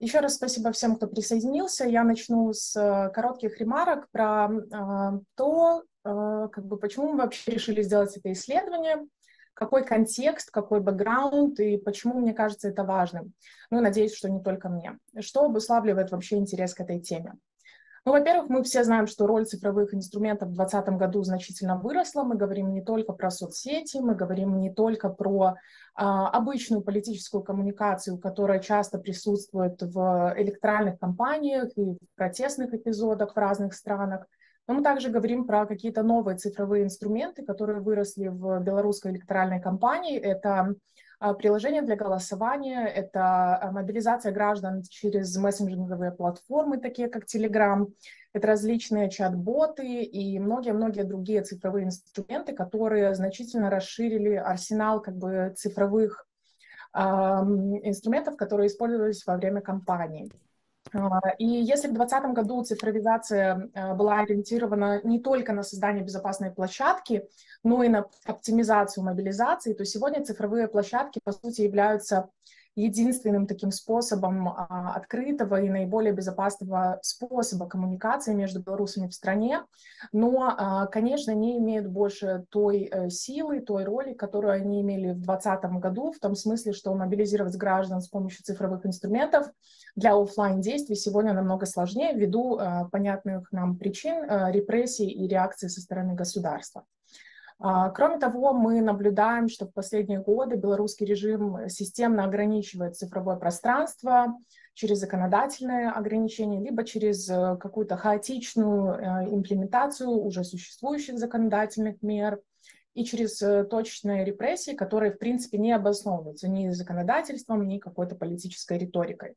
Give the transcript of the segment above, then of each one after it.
Еще раз спасибо всем, кто присоединился. Я начну с коротких ремарок про то, почему мы вообще решили сделать это исследование, какой контекст, какой бэкграунд и почему мне кажется это важным. Ну, надеюсь, что не только мне. Что обуславливает вообще интерес к этой теме? Ну, во-первых, мы все знаем, что роль цифровых инструментов в 2020 году значительно выросла. Мы говорим не только про соцсети, мы говорим не только про обычную политическую коммуникацию, которая часто присутствует в электоральных кампаниях и в протестных эпизодах в разных странах. Но мы также говорим про какие-то новые цифровые инструменты, которые выросли в белорусской электоральной кампании. Это приложение для голосования, это мобилизация граждан через мессенджерные платформы, такие как Telegram, это различные чат-боты и многие-многие другие цифровые инструменты, которые значительно расширили арсенал цифровых инструментов, которые использовались во время кампании. И если в 2020 году цифровизация была ориентирована не только на создание безопасной площадки, но и на оптимизацию мобилизации, то сегодня цифровые площадки, по сути, являются единственным таким способом открытого и наиболее безопасного способа коммуникации между белорусами в стране, но, конечно, не имеют больше той силы, той роли, которую они имели в 2020 году, в том смысле, что мобилизировать граждан с помощью цифровых инструментов для офлайн действий сегодня намного сложнее ввиду понятных нам причин репрессий и реакций со стороны государства. Кроме того, мы наблюдаем, что в последние годы белорусский режим системно ограничивает цифровое пространство через законодательные ограничения, либо через какую-то хаотичную имплементацию уже существующих законодательных мер и через точечные репрессии, которые, в принципе, не обосновываются ни законодательством, ни какой-то политической риторикой.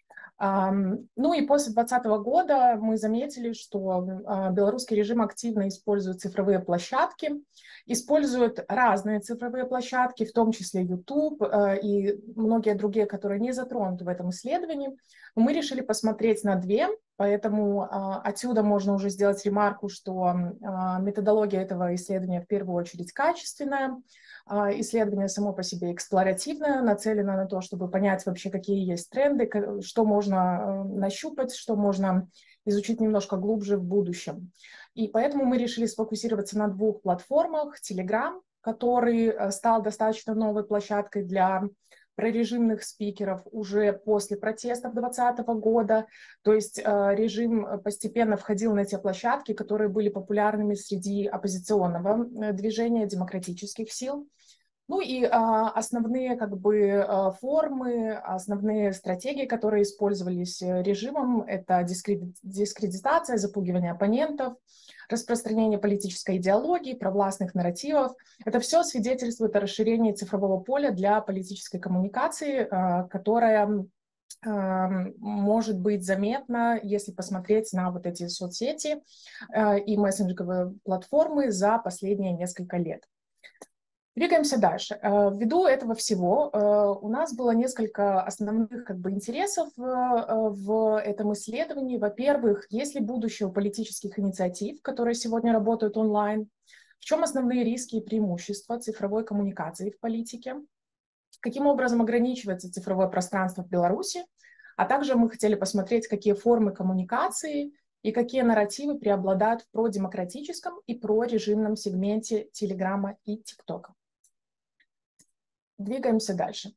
Ну и после 2020 года мы заметили, что белорусский режим активно использует цифровые площадки, использует разные цифровые площадки, в том числе YouTube и многие другие, которые не затронуты в этом исследовании. Мы решили посмотреть на две, поэтому отсюда можно уже сделать ремарку, что методология этого исследования в первую очередь качественная. Исследование само по себе эксплоративное, нацелено на то, чтобы понять вообще, какие есть тренды, что можно нащупать, что можно изучить немножко глубже в будущем. И поэтому мы решили сфокусироваться на двух платформах. Telegram, который стал достаточно новой площадкой для прорежимных спикеров уже после протестов 2020 года. То есть режим постепенно входил на те площадки, которые были популярными среди оппозиционного движения демократических сил. Ну и основные формы, основные стратегии, которые использовались режимом, это дискредитация, запугивание оппонентов, распространение политической идеологии, провластных нарративов. Это все свидетельствует о расширении цифрового поля для политической коммуникации, которая может быть заметна, если посмотреть на вот эти соцсети и мессенджерные платформы за последние несколько лет. Двигаемся дальше. Ввиду этого всего у нас было несколько основных интересов в этом исследовании. Во-первых, есть ли будущее у политических инициатив, которые сегодня работают онлайн? В чем основные риски и преимущества цифровой коммуникации в политике? Каким образом ограничивается цифровое пространство в Беларуси? А также мы хотели посмотреть, какие формы коммуникации и какие нарративы преобладают в продемократическом и прорежимном сегменте Телеграма и ТикТока. Двигаемся дальше.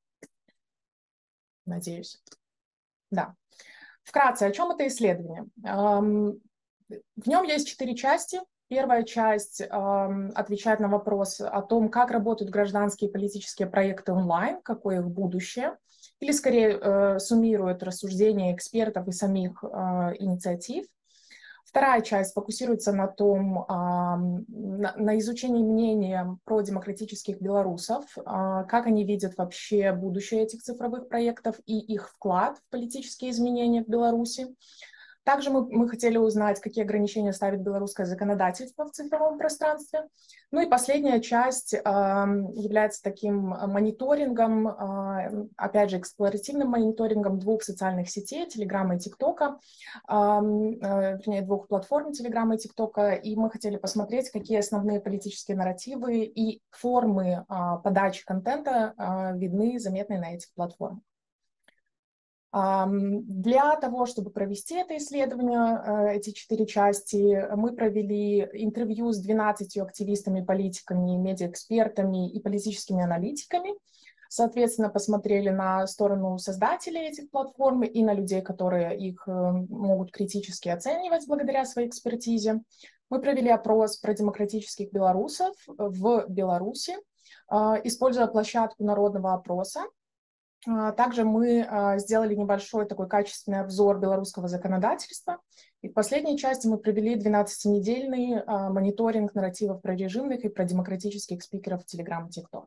Надеюсь. Да. Вкратце, о чем это исследование? В нем есть 4 части. Первая часть отвечает на вопрос о том, как работают гражданские и политические проекты онлайн, какое их будущее, или скорее суммирует рассуждения экспертов и самих инициатив. Вторая часть фокусируется на том, на изучении мнения про демократических белорусов, как они видят вообще будущее этих цифровых проектов и их вклад в политические изменения в Беларуси. Также мы хотели узнать, какие ограничения ставит белорусское законодательство в цифровом пространстве. Ну и последняя часть является таким мониторингом, опять же, эксплоративным мониторингом двух социальных сетей, Телеграма и ТикТока, вернее, двух платформ Телеграма и ТикТока, и мы хотели посмотреть, какие основные политические нарративы и формы подачи контента видны, заметны на этих платформах. Для того, чтобы провести это исследование, эти 4 части, мы провели интервью с 12 активистами, политиками, медиаэкспертами и политическими аналитиками. Соответственно, посмотрели на сторону создателей этих платформ и на людей, которые их могут критически оценивать благодаря своей экспертизе. Мы провели опрос про демократических белорусов в Беларуси, используя площадку народного опроса. Также мы сделали небольшой такой качественный обзор белорусского законодательства. И в последней части мы провели 12-недельный мониторинг нарративов про режимных и про демократических спикеров в Telegram и TikTok.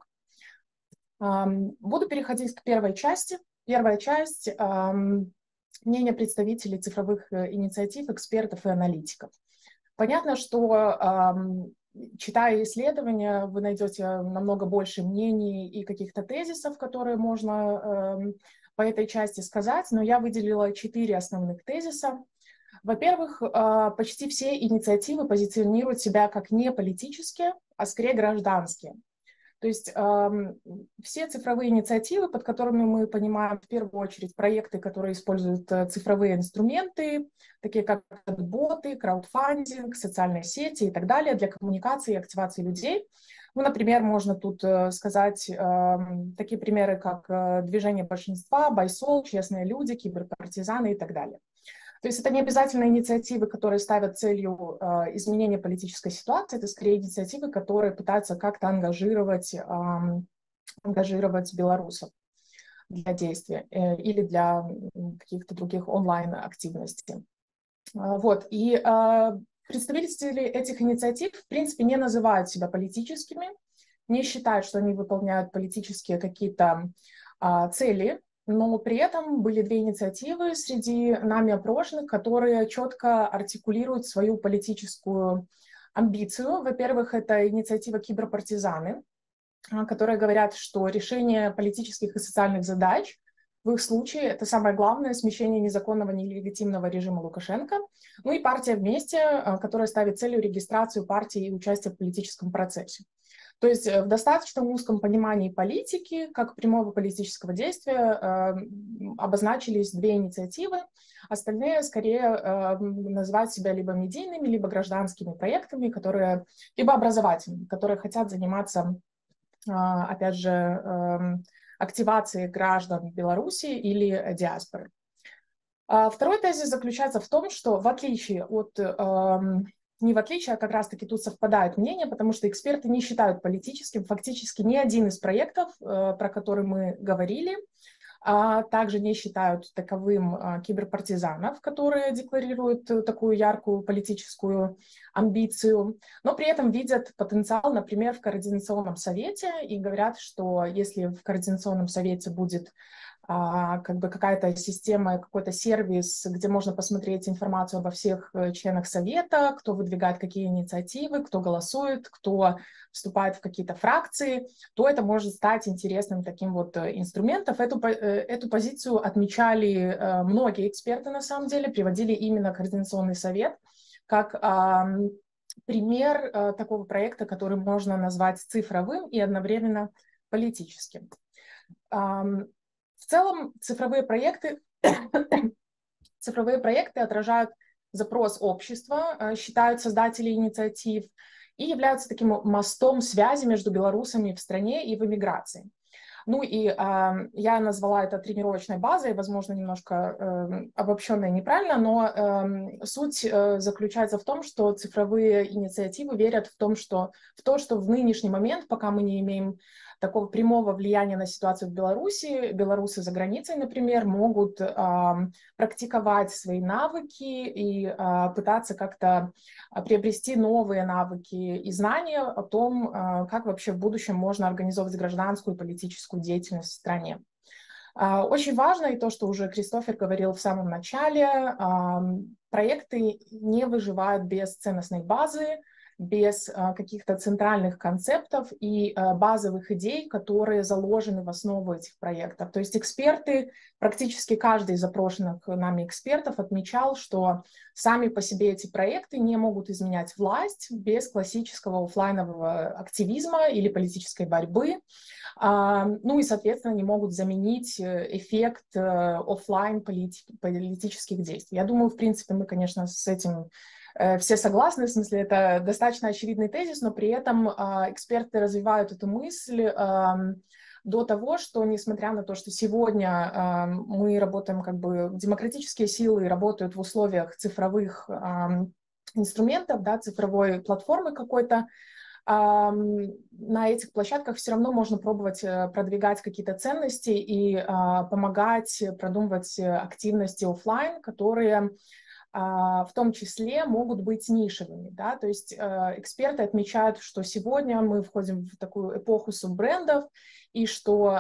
Буду переходить к первой части. Первая часть – мнение представителей цифровых инициатив, экспертов и аналитиков. Понятно, что читая исследования, вы найдете намного больше мнений и каких-то тезисов, которые можно по этой части сказать, но я выделила 4 основных тезиса. Во-первых, почти все инициативы позиционируют себя как не политические, а скорее гражданские. То есть все цифровые инициативы, под которыми мы понимаем в первую очередь проекты, которые используют цифровые инструменты, такие как боты, краудфандинг, социальные сети и так далее для коммуникации и активации людей. Ну, например, можно тут сказать такие примеры, как движение большинства, Байсол, честные люди, киберпартизаны и так далее. То есть это не обязательно инициативы, которые ставят целью изменения политической ситуации, это скорее инициативы, которые пытаются как-то ангажировать белорусов для действия или для каких-то других онлайн-активностей. Вот. И представители этих инициатив, в принципе, не называют себя политическими, не считают, что они выполняют политические какие-то цели, но при этом были 2 инициативы среди нами опрошенных, которые четко артикулируют свою политическую амбицию. Во-первых, это инициатива «Киберпартизаны», которые говорят, что решение политических и социальных задач в их случае это самое главное смещение незаконного, нелегитимного режима Лукашенко. Ну и партия «Вместе», которая ставит целью регистрацию партии и участие в политическом процессе. То есть в достаточно узком понимании политики, как прямого политического действия, обозначились 2 инициативы. Остальные скорее называют себя либо медийными, либо гражданскими проектами, которые, либо образовательными, которые хотят заниматься, опять же, активацией граждан Беларуси или диаспоры. Второй тезис заключается в том, что в отличие от... Не в отличие, а как раз-таки тут совпадают мнения, потому что эксперты не считают политическим фактически ни один из проектов, про который мы говорили, также не считают таковым киберпартизанов, которые декларируют такую яркую политическую амбицию, но при этом видят потенциал, например, в Координационном совете и говорят, что если в Координационном совете будет как бы какая-то система, какой-то сервис, где можно посмотреть информацию обо всех членах совета, кто выдвигает какие инициативы, кто голосует, кто вступает в какие-то фракции, то это может стать интересным таким вот инструментом. Эту позицию отмечали многие эксперты, на самом деле, приводили именно Координационный совет как пример такого проекта, который можно назвать цифровым и одновременно политическим. В целом цифровые проекты отражают запрос общества, считают создатели инициатив и являются таким мостом связи между белорусами в стране и в эмиграции. Ну и я назвала это тренировочной базой, возможно, немножко обобщенно и неправильно, но суть заключается в том, что цифровые инициативы верят в то, что в нынешний момент, пока мы не имеем такого прямого влияния на ситуацию в Беларуси, белорусы за границей, например, могут практиковать свои навыки и пытаться как-то приобрести новые навыки и знания о том, как вообще в будущем можно организовывать гражданскую и политическую деятельность в стране. Очень важно и то, что уже Кристофер говорил в самом начале, проекты не выживают без ценностной базы, без каких-то центральных концептов и базовых идей, которые заложены в основу этих проектов. То есть эксперты, практически каждый из запрошенных нами экспертов отмечал, что сами по себе эти проекты не могут изменять власть без классического офлайнового активизма или политической борьбы. Ну и, соответственно, не могут заменить эффект офлайн политических действий. Я думаю, в принципе, мы, конечно, с этим все согласны, в смысле, это достаточно очевидный тезис, но при этом эксперты развивают эту мысль до того, что, несмотря на то, что сегодня мы работаем, как бы, демократические силы работают в условиях цифровых инструментов, да, цифровой платформы какой-то, на этих площадках все равно можно пробовать продвигать какие-то ценности и помогать продумывать активности офлайн, которые в том числе могут быть нишевыми. Да? То есть эксперты отмечают, что сегодня мы входим в такую эпоху суббрендов, и что,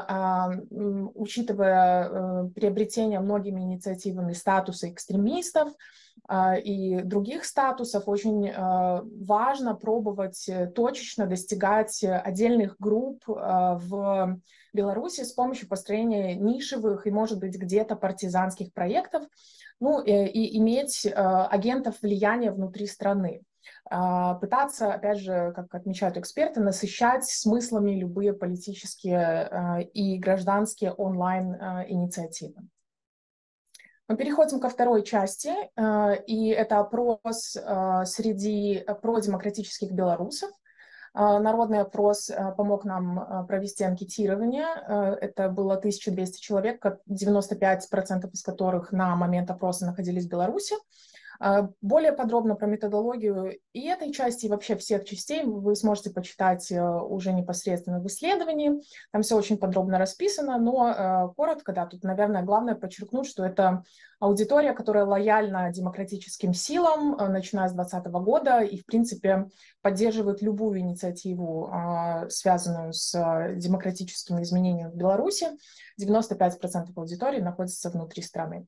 учитывая приобретение многими инициативами статуса экстремистов и других статусов, очень важно пробовать точечно достигать отдельных групп в Беларуси с помощью построения нишевых и, может быть, где-то партизанских проектов, ну, и иметь агентов влияния внутри страны. Пытаться, опять же, как отмечают эксперты, насыщать смыслами любые политические и гражданские онлайн-инициативы. Мы переходим ко второй части, и это опрос среди продемократических белорусов. Народный опрос помог нам провести анкетирование. Это было 1200 человек, 95% из которых на момент опроса находились в Беларуси. Более подробно про методологию и этой части, и вообще всех частей вы сможете почитать уже непосредственно в исследовании. Там все очень подробно расписано, но коротко, да, тут, наверное, главное подчеркнуть, что это аудитория, которая лояльна демократическим силам, начиная с 2020 года, и, в принципе, поддерживает любую инициативу, связанную с демократическими изменениями в Беларуси. 95% аудитории находится внутри страны.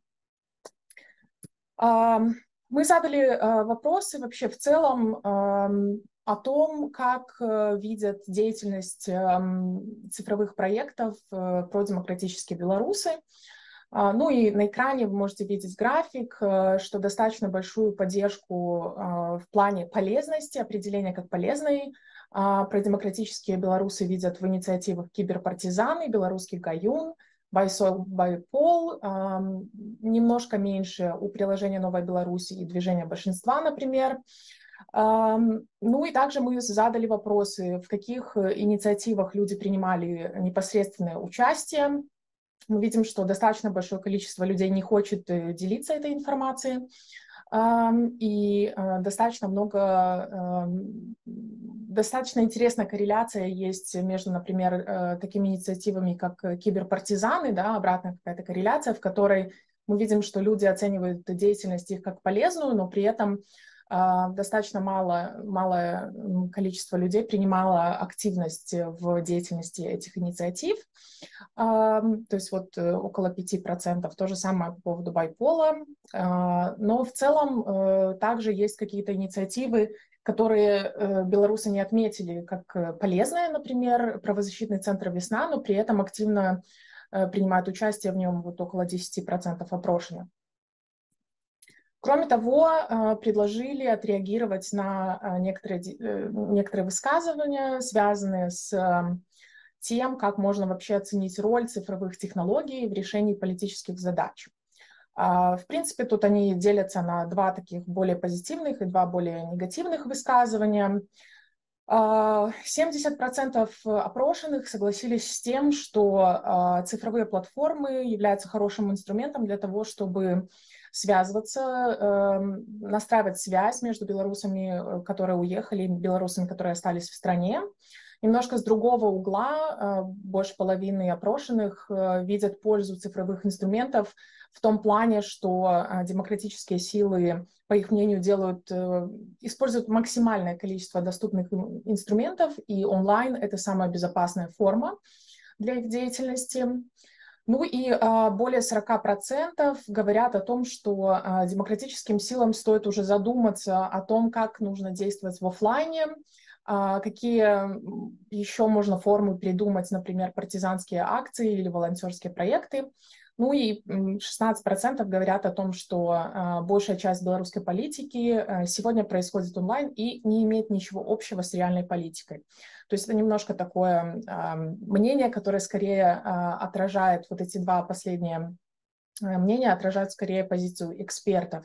Мы задали вопросы вообще в целом о том, как видят деятельность цифровых проектов продемократические белорусы. Ну и на экране вы можете видеть график, что достаточно большую поддержку в плане полезности, определения как полезной продемократические белорусы видят в инициативах киберпартизаны, белорусский гаюн, Байсол, Байпол, немножко меньше у приложения «Новая Беларусь» и движения большинства, например. Ну и также мы задали вопросы, в каких инициативах люди принимали непосредственное участие. Мы видим, что достаточно большое количество людей не хочет делиться этой информацией. И достаточно интересная корреляция есть между, например, такими инициативами, как киберпартизаны, да, обратная какая-то корреляция, в которой мы видим, что люди оценивают деятельность их как полезную, но при этом достаточно малое количество людей принимало активность в деятельности этих инициатив. То есть вот около 5%. То же самое по поводу байпола. Но в целом также есть какие-то инициативы, которые белорусы не отметили как полезные, например, правозащитный центр «Весна», но при этом активно принимают участие в нем вот около 10% опрошенных. Кроме того, предложили отреагировать на некоторые высказывания, связанные с тем, как можно вообще оценить роль цифровых технологий в решении политических задач. В принципе, тут они делятся на два таких более позитивных и два более негативных высказывания. 70% опрошенных согласились с тем, что цифровые платформы являются хорошим инструментом для того, чтобы связываться, настраивать связь между белорусами, которые уехали, и белорусами, которые остались в стране. Немножко с другого угла больше половины опрошенных видят пользу цифровых инструментов в том плане, что демократические силы, по их мнению, используют максимальное количество доступных инструментов, и онлайн — это самая безопасная форма для их деятельности. Ну и более 40% говорят о том, что демократическим силам стоит уже задуматься о том, как нужно действовать в офлайне, какие еще можно формы придумать, например, партизанские акции или волонтерские проекты. Ну и 16% говорят о том, что большая часть белорусской политики сегодня происходит онлайн и не имеет ничего общего с реальной политикой. То есть это немножко такое мнение, которое скорее отражает, вот эти два последние мнения отражают скорее позицию экспертов.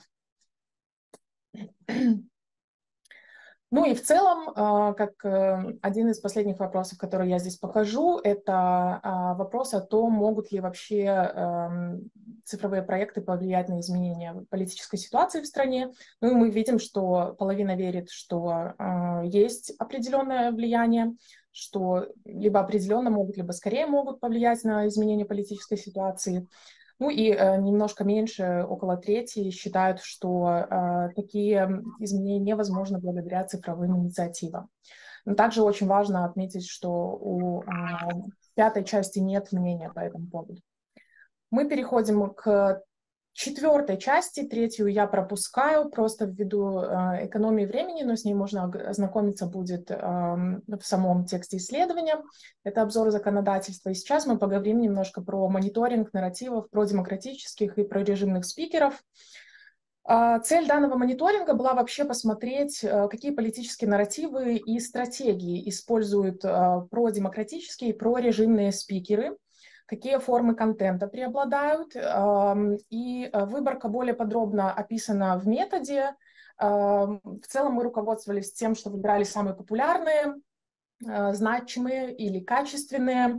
Ну и в целом, как один из последних вопросов, который я здесь покажу, это вопрос о том, могут ли вообще цифровые проекты повлиять на изменение политической ситуации в стране. Ну и мы видим, что половина верит, что есть определенное влияние, что либо определенно могут, либо скорее могут повлиять на изменение политической ситуации. Ну и немножко меньше, около трети, считают, что такие изменения невозможны благодаря цифровым инициативам. Но также очень важно отметить, что у пятой части нет мнения по этому поводу. Мы переходим к четвертой части, третью я пропускаю просто ввиду экономии времени, но с ней можно ознакомиться будет в самом тексте исследования. Это обзор законодательства. И сейчас мы поговорим немножко про мониторинг нарративов, про демократических и про режимных спикеров. Цель данного мониторинга была вообще посмотреть, какие политические нарративы и стратегии используют продемократические и прорежимные спикеры, какие формы контента преобладают, и выборка более подробно описана в методе. В целом мы руководствовались тем, что выбирали самые популярные, значимые или качественные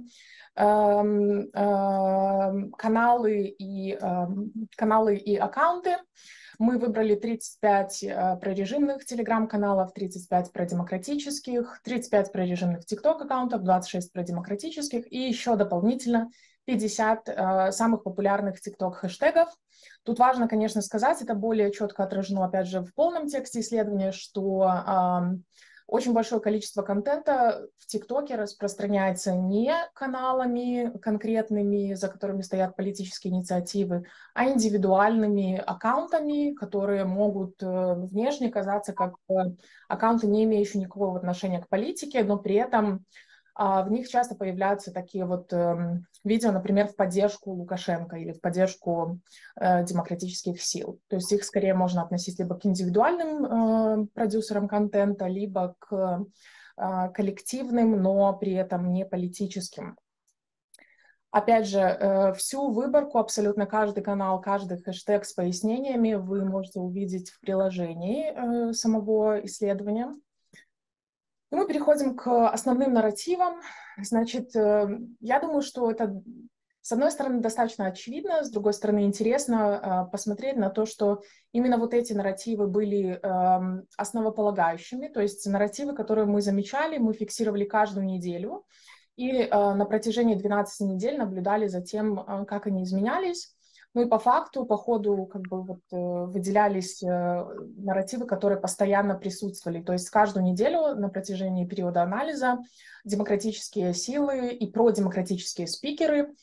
каналы и аккаунты. Мы выбрали 35 прорежимных телеграм-каналов, 35 продемократических, 35 прорежимных тикток-аккаунтов, 26 продемократических и еще дополнительно 50 самых популярных тикток-хэштегов. Тут важно, конечно, сказать, это более четко отражено, опять же, в полном тексте исследования, что очень большое количество контента в ТикТоке распространяется не каналами конкретными, за которыми стоят политические инициативы, а индивидуальными аккаунтами, которые могут внешне казаться как аккаунты, не имеющие никакого отношения к политике, но при этом в них часто появляются такие вот видео, например, в поддержку Лукашенко или в поддержку демократических сил. То есть их скорее можно относить либо к индивидуальным продюсерам контента, либо к коллективным, но при этом не политическим. Опять же, всю выборку, абсолютно каждый канал, каждый хэштег с пояснениями вы можете увидеть в приложении самого исследования. И мы переходим к основным нарративам. Значит, я думаю, что это, с одной стороны, достаточно очевидно, с другой стороны, интересно посмотреть на то, что именно вот эти нарративы были основополагающими, то есть нарративы, которые мы замечали, мы фиксировали каждую неделю, и на протяжении 12 недель наблюдали за тем, как они изменялись. Ну и по факту, по ходу как бы вот, выделялись нарративы, которые постоянно присутствовали. То есть каждую неделю на протяжении периода анализа демократические силы и продемократические спикеры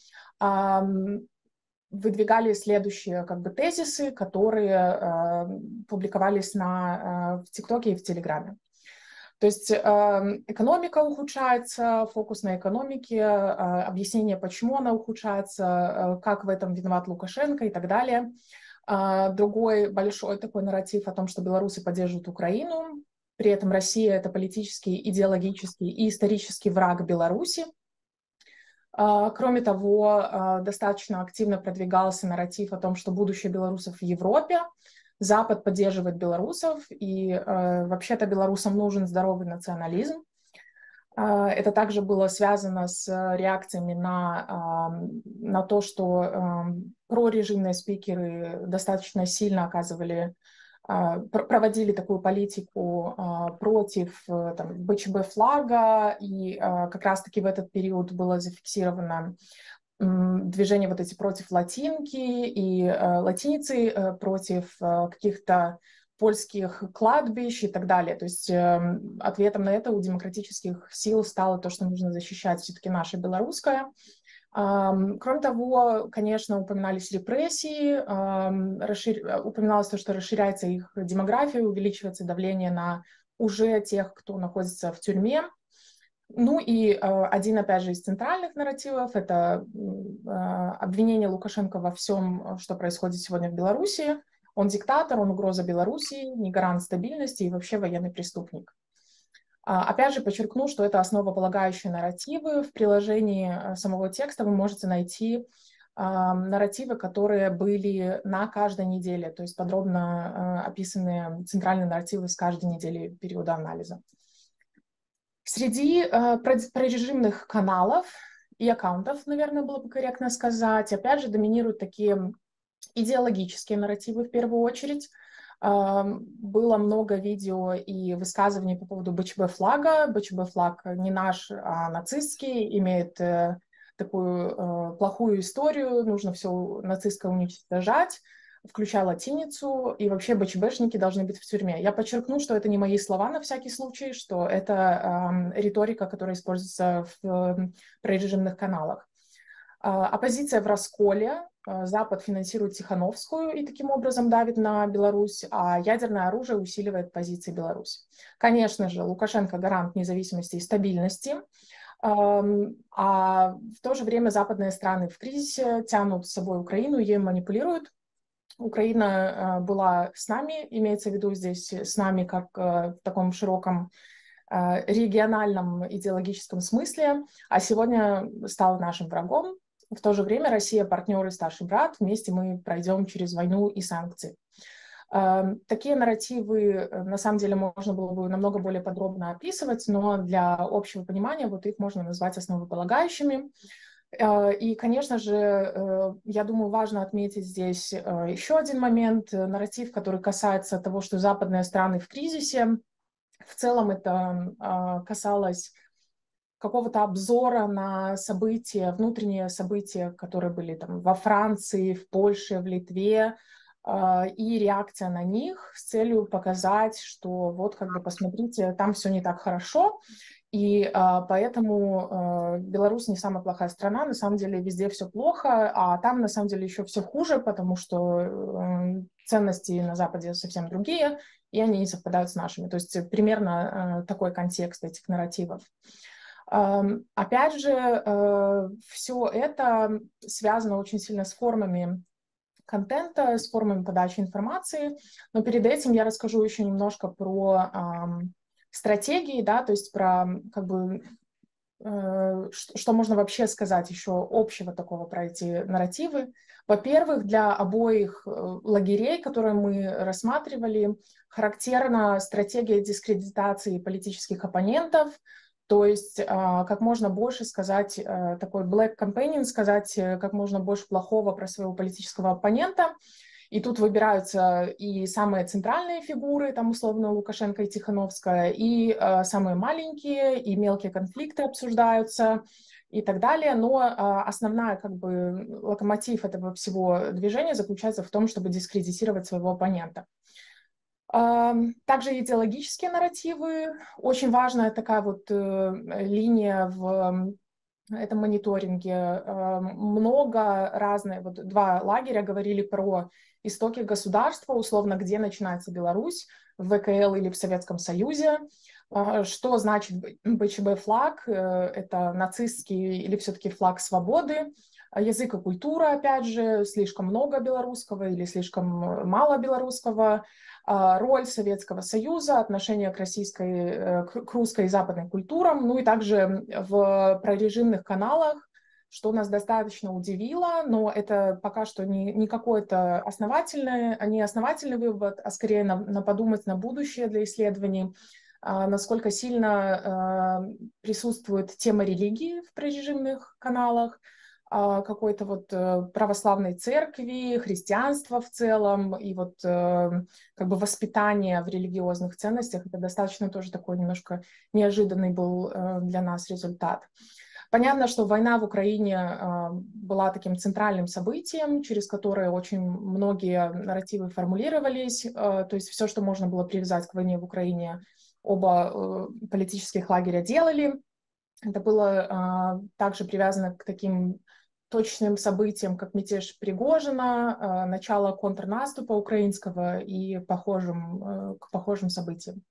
выдвигали следующие как бы тезисы, которые публиковались в ТикТоке и в Телеграме. То есть экономика ухудшается, фокус на экономике, объяснение, почему она ухудшается, как в этом виноват Лукашенко и так далее. Другой большой такой нарратив о том, что белорусы поддерживают Украину, при этом Россия — это политический, идеологический и исторический враг Беларуси. Кроме того, достаточно активно продвигался нарратив о том, что будущее белорусов в Европе. Запад поддерживает белорусов, и вообще-то белорусам нужен здоровый национализм. Это также было связано с реакциями на то, что прорежимные спикеры достаточно сильно проводили такую политику против БЧБ флага, и как раз-таки в этот период было зафиксировано движения вот эти против латинки и латиницы, против каких-то польских кладбищ и так далее. То есть ответом на это у демократических сил стало то, что нужно защищать все-таки наше белорусское. Кроме того, конечно, упоминались репрессии, упоминалось то, что расширяется их демография, увеличивается давление на уже тех, кто находится в тюрьме. Ну и один, опять же, из центральных нарративов — это обвинение Лукашенко во всем, что происходит сегодня в Беларуси. Он диктатор, он угроза Беларуси, не гарант стабильности и вообще военный преступник. Опять же, подчеркну, что это основополагающие нарративы. В приложении самого текста вы можете найти нарративы, которые были на каждой неделе, то есть подробно описаны центральные нарративы с каждой недели периода анализа. Среди прорежимных каналов и аккаунтов, наверное, было бы корректно сказать, опять же, доминируют такие идеологические нарративы в первую очередь. Было много видео и высказываний по поводу БЧБ-флага. БЧБ-флаг не наш, а нацистский, имеет такую плохую историю, нужно все нацистское уничтожать, включая латиницу, и вообще БЧБшники должны быть в тюрьме. Я подчеркну, что это не мои слова на всякий случай, что это риторика, которая используется в прорежимных каналах. Оппозиция в расколе. Запад финансирует Тихановскую и таким образом давит на Беларусь, а ядерное оружие усиливает позиции Беларуси. Конечно же, Лукашенко гарант независимости и стабильности, а в то же время западные страны в кризисе тянут с собой Украину, ею манипулируют. Украина была с нами, имеется в виду здесь с нами как в таком широком региональном идеологическом смысле, а сегодня стала нашим врагом. В то же время Россия партнер и старший брат, вместе мы пройдем через войну и санкции. Такие нарративы, на самом деле, можно было бы намного более подробно описывать, но для общего понимания вот их можно назвать основополагающими. И, конечно же, я думаю, важно отметить здесь еще один момент, нарратив, который касается того, что западные страны в кризисе. В целом это касалось какого-то обзора на события, внутренние события, которые были там во Франции, в Польше, в Литве, и реакция на них с целью показать, что вот как бы посмотрите, там все не так хорошо, и поэтому Беларусь не самая плохая страна, на самом деле везде все плохо, а там на самом деле еще все хуже, потому что ценности на Западе совсем другие, и они не совпадают с нашими. То есть примерно такой контекст этих нарративов. Опять же, все это связано очень сильно с формами контента, с формами подачи информации, но перед этим я расскажу еще немножко про стратегии, да, то есть про как бы что можно вообще сказать еще общего такого про эти нарративы. Во-первых, для обоих лагерей, которые мы рассматривали, характерна стратегия дискредитации политических оппонентов, то есть как можно больше сказать, такой black campaigning, сказать как можно больше плохого про своего политического оппонента. И тут выбираются и самые центральные фигуры, там условно Лукашенко и Тихановская, и самые маленькие, и мелкие конфликты обсуждаются и так далее. Но основная как бы локомотив этого всего движения заключается в том, чтобы дискредитировать своего оппонента. Также идеологические нарративы. Очень важная такая вот линия в этом мониторинге. Много разных, вот два лагеря говорили про истоки государства, условно, где начинается Беларусь, в ВКЛ или в Советском Союзе. Что значит БЧБ-флаг? Это нацистский или все-таки флаг свободы? Язык и культура, опять же, слишком много белорусского или слишком мало белорусского. Роль Советского Союза, отношение к русской и западной культурам, ну и также в прорежимных каналах, что нас достаточно удивило, но это пока что не какой-то основательный вывод, а скорее на подумать на будущее для исследований, насколько сильно присутствует тема религии в прорежимных каналах, какой-то вот православной церкви, христианства в целом, и вот как бы воспитание в религиозных ценностях. Это достаточно тоже такой немножко неожиданный был для нас результат. Понятно, что война в Украине была таким центральным событием, через которое очень многие нарративы формулировались, то есть все, что можно было привязать к войне в Украине, оба политических лагеря делали. Это было также привязано к таким точным событиям, как мятеж Пригожина, начало контрнаступа украинского и к похожим событиям.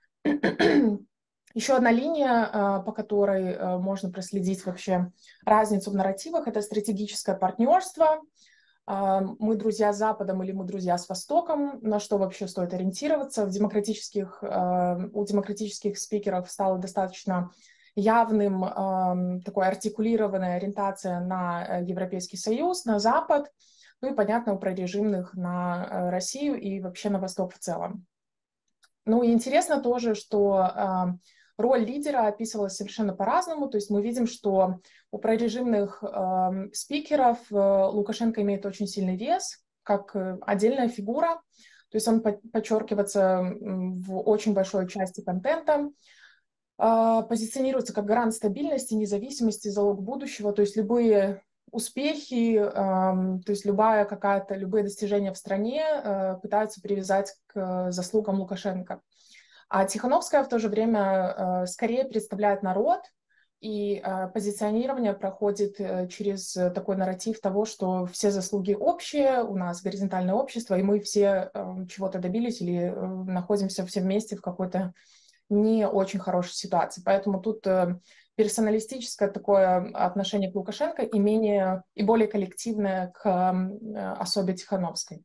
Еще одна линия, по которой можно проследить вообще разницу в нарративах, это стратегическое партнерство. Мы друзья с Западом или мы друзья с Востоком, на что вообще стоит ориентироваться. У демократических спикеров стало достаточно явным такой артикулированная ориентация на Европейский Союз, на Запад, ну и, понятно, у прорежимных на Россию и вообще на Восток в целом. Ну и интересно тоже, что роль лидера описывалась совершенно по-разному. То есть мы видим, что у прорежимных спикеров Лукашенко имеет очень сильный вес, как отдельная фигура. То есть он подчеркивается в очень большой части контента, позиционируется как гарант стабильности, независимости, залог будущего. То есть любые успехи, то есть любые достижения в стране пытаются привязать к заслугам Лукашенко. А Тихановская в то же время скорее представляет народ, и позиционирование проходит через такой нарратив того, что все заслуги общие, у нас горизонтальное общество, и мы все чего-то добились или находимся все вместе в какой-то не очень хорошей ситуации. Поэтому тут персоналистическое такое отношение к Лукашенко и более коллективное к особе Тихановской.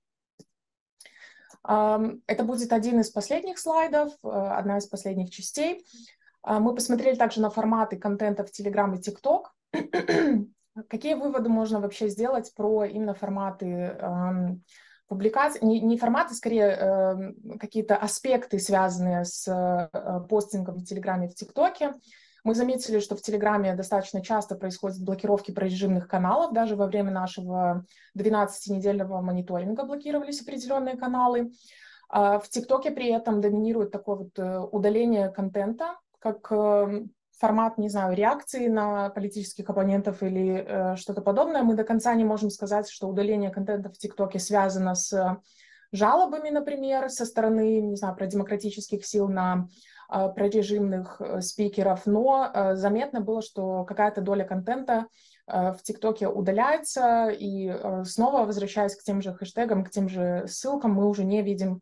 Это будет один из последних слайдов, одна из последних частей. Мы посмотрели также на форматы контента в Telegram и TikTok. Какие выводы можно вообще сделать про именно форматы публикаций? Не форматы, скорее какие-то аспекты, связанные с постингом в Телеграме и в ТикТоке. Мы заметили, что в Телеграме достаточно часто происходят блокировки прорежимных каналов. Даже во время нашего 12-недельного мониторинга блокировались определенные каналы. В ТикТоке при этом доминирует такое вот удаление контента, как формат, не знаю, реакции на политических оппонентов или что-то подобное. Мы до конца не можем сказать, что удаление контента в ТикТоке связано с жалобами, например, со стороны, не знаю, продемократических сил на прорежимных спикеров, но заметно было, что какая-то доля контента в ТикТоке удаляется, и снова, возвращаясь к тем же хэштегам, к тем же ссылкам, мы уже не видим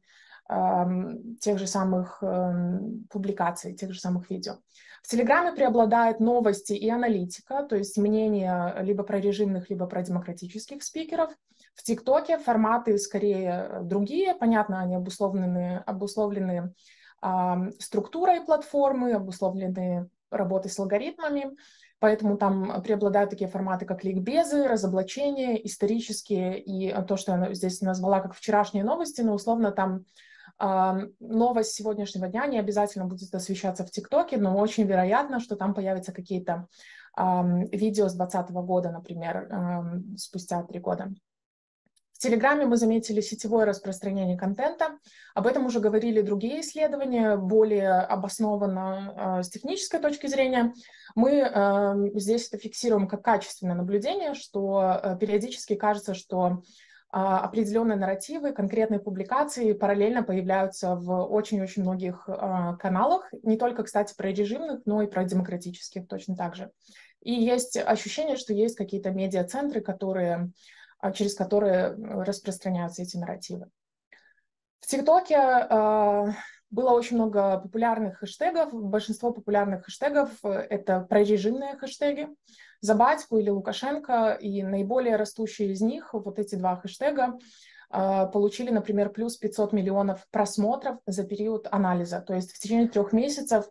тех же самых публикаций, тех же самых видео. В Телеграме преобладают новости и аналитика, то есть мнения либо прорежимных, либо продемократических спикеров. В ТикТоке форматы скорее другие, понятно, они обусловлены структурой платформы, обусловлены работой с алгоритмами, поэтому там преобладают такие форматы, как ликбезы, разоблачения, исторические, и то, что я здесь назвала как вчерашние новости, но условно там новость сегодняшнего дня не обязательно будет освещаться в ТикТоке, но очень вероятно, что там появятся какие-то видео с 2020 года, например, спустя 3 года. В Телеграме мы заметили сетевое распространение контента. Об этом уже говорили другие исследования, более обоснованно с технической точки зрения. Мы здесь это фиксируем как качественное наблюдение, что периодически кажется, что определенные нарративы, конкретные публикации параллельно появляются в очень-очень многих каналах, не только, кстати, про режимных, но и про демократических точно так же. И есть ощущение, что есть какие-то медиацентры, через которые распространяются эти нарративы. В ТикТоке было очень много популярных хэштегов. Большинство популярных хэштегов — это прорежимные хэштеги. За батьку или Лукашенко, и наиболее растущие из них, вот эти два хэштега, получили, например, плюс 500 миллионов просмотров за период анализа. То есть в течение 3 месяцев,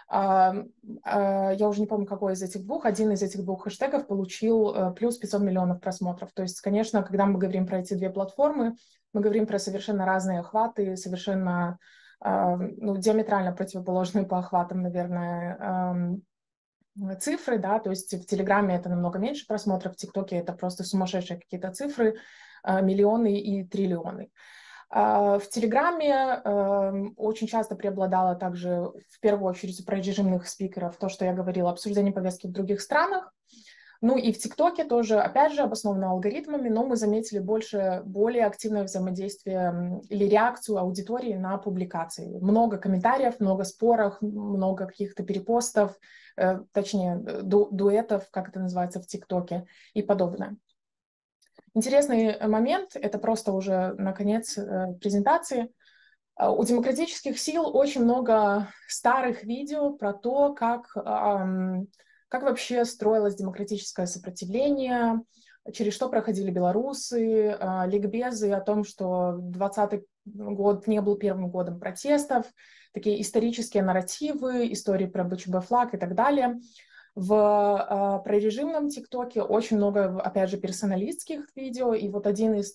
я уже не помню, какой из этих двух, один из этих двух хэштегов получил плюс 500 миллионов просмотров. То есть, конечно, когда мы говорим про эти две платформы, мы говорим про совершенно разные охваты, совершенно диаметрально противоположные по охватам, наверное, цифры, да, то есть в Телеграме это намного меньше просмотров, в ТикТоке это просто сумасшедшие какие-то цифры, миллионы и триллионы. В Телеграме очень часто преобладало также, в первую очередь, у прорежимных спикеров то, что я говорила, обсуждение повестки в других странах. Ну и в ТикТоке тоже, опять же, обосновано алгоритмами, но мы заметили более активное взаимодействие или реакцию аудитории на публикации. Много комментариев, много споров, много каких-то перепостов, точнее, дуэтов, как это называется в ТикТоке и подобное. Интересный момент, это просто уже на конец презентации. У демократических сил очень много старых видео про то, как вообще строилось демократическое сопротивление, через что проходили белорусы, ликбезы о том, что 2020 год не был первым годом протестов, такие исторические нарративы, истории про БЧБ флаг и так далее. В прорежимном ТикТоке очень много, опять же, персоналистских видео, и вот один из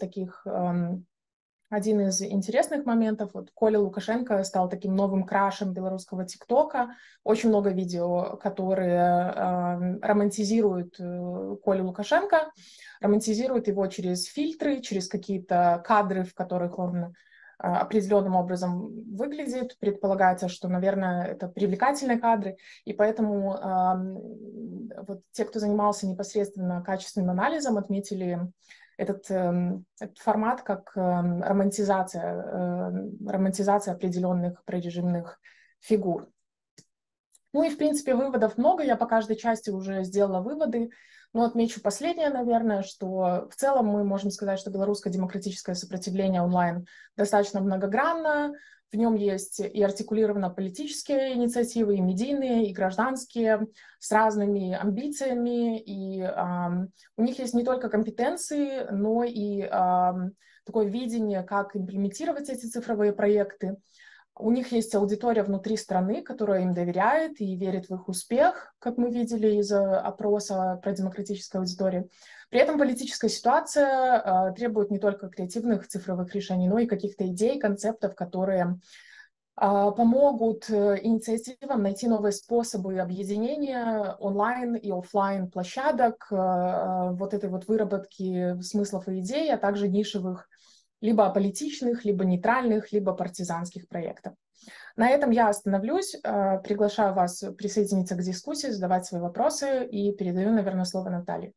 интересных моментов, вот Коля Лукашенко стал таким новым крашем белорусского ТикТока. Очень много видео, которые романтизируют Колю Лукашенко, романтизируют его через фильтры, через какие-то кадры, в которых он определенным образом выглядит. Предполагается, что, наверное, это привлекательные кадры, и поэтому вот те, кто занимался непосредственно качественным анализом, отметили этот формат как романтизация определенных прорежимных фигур. Ну и, в принципе, выводов много. Я по каждой части уже сделала выводы. Но отмечу последнее, наверное, что в целом мы можем сказать, что белорусское демократическое сопротивление онлайн достаточно многогранно. В нем есть и артикулированно политические инициативы, и медийные, и гражданские, с разными амбициями. И у них есть не только компетенции, но и такое видение, как имплементировать эти цифровые проекты. У них есть аудитория внутри страны, которая им доверяет и верит в их успех, как мы видели из опроса про демократическую аудиторию. При этом политическая ситуация требует не только креативных цифровых решений, но и каких-то идей, концептов, которые помогут инициативам найти новые способы объединения онлайн и офлайн площадок, вот этой вот выработки смыслов и идей, а также нишевых либо аполитичных, либо нейтральных, либо партизанских проектов. На этом я остановлюсь. Приглашаю вас присоединиться к дискуссии, задавать свои вопросы и передаю, наверное, слово Наталье.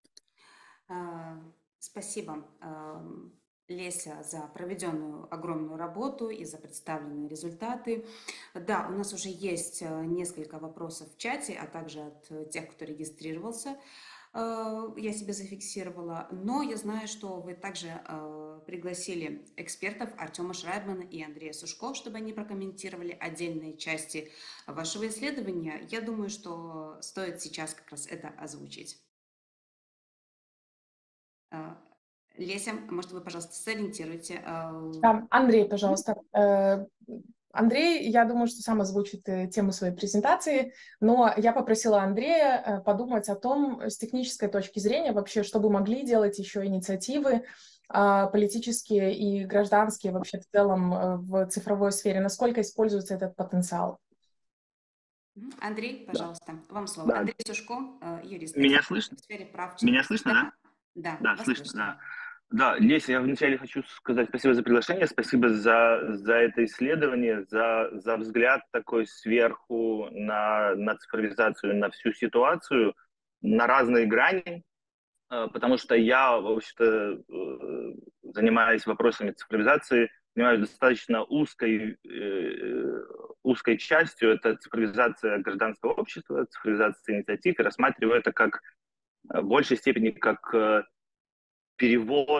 Спасибо, Леся, за проведенную огромную работу и за представленные результаты. Да, у нас уже есть несколько вопросов в чате, а также от тех, кто регистрировался. Я себе зафиксировала, но я знаю, что вы также пригласили экспертов Артема Шрайбмана и Андрея Сушко, чтобы они прокомментировали отдельные части вашего исследования. Я думаю, что стоит сейчас как раз это озвучить. Леся, может, вы, пожалуйста, сориентируете? Да, Андрей, пожалуйста. Андрей, я думаю, что сам озвучит тему своей презентации, но я попросила Андрея подумать о том, с технической точки зрения вообще, что бы могли делать еще инициативы политические и гражданские вообще в целом в цифровой сфере, насколько используется этот потенциал. Андрей, пожалуйста, вам слово. Да. Андрей Сушко, юрист. Меня слышно? В сфере прав Меня человека. слышно, да? Да, Да, вас слышно, слышно. да. Да, Леся, я вначале хочу сказать спасибо за приглашение, спасибо за это исследование, за взгляд такой сверху на цифровизацию, на всю ситуацию, на разные грани, потому что я, вообще-то, занимаясь вопросами цифровизации, занимаюсь достаточно узкой частью, это цифровизация гражданского общества, цифровизация инициатив, и рассматриваю это как в большей степени как перевод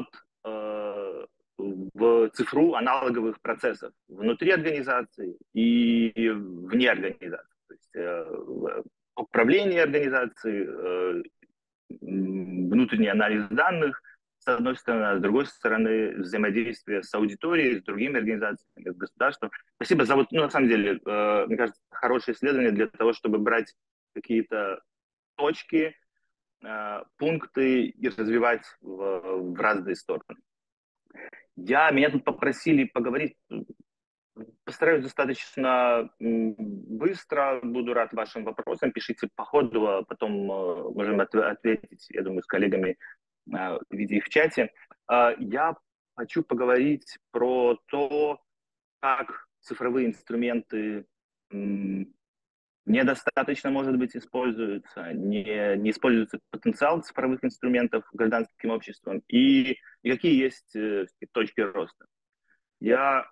в цифру аналоговых процессов внутри организации и вне организации. То есть управление организацией, внутренний анализ данных, с одной стороны, а с другой стороны, взаимодействие с аудиторией, с другими организациями, с государством. Спасибо за вот, на самом деле, мне кажется, хорошее исследование для того, чтобы брать какие-то точки, пункты и развивать в разные стороны. Меня тут попросили поговорить, постараюсь достаточно быстро, буду рад вашим вопросам, пишите по ходу, а потом можем ответить, я думаю, с коллегами, видя их в чате. Я хочу поговорить про то, как цифровые инструменты недостаточно, может быть, используется, не используется потенциал цифровых инструментов гражданским обществом, и какие есть точки роста. Я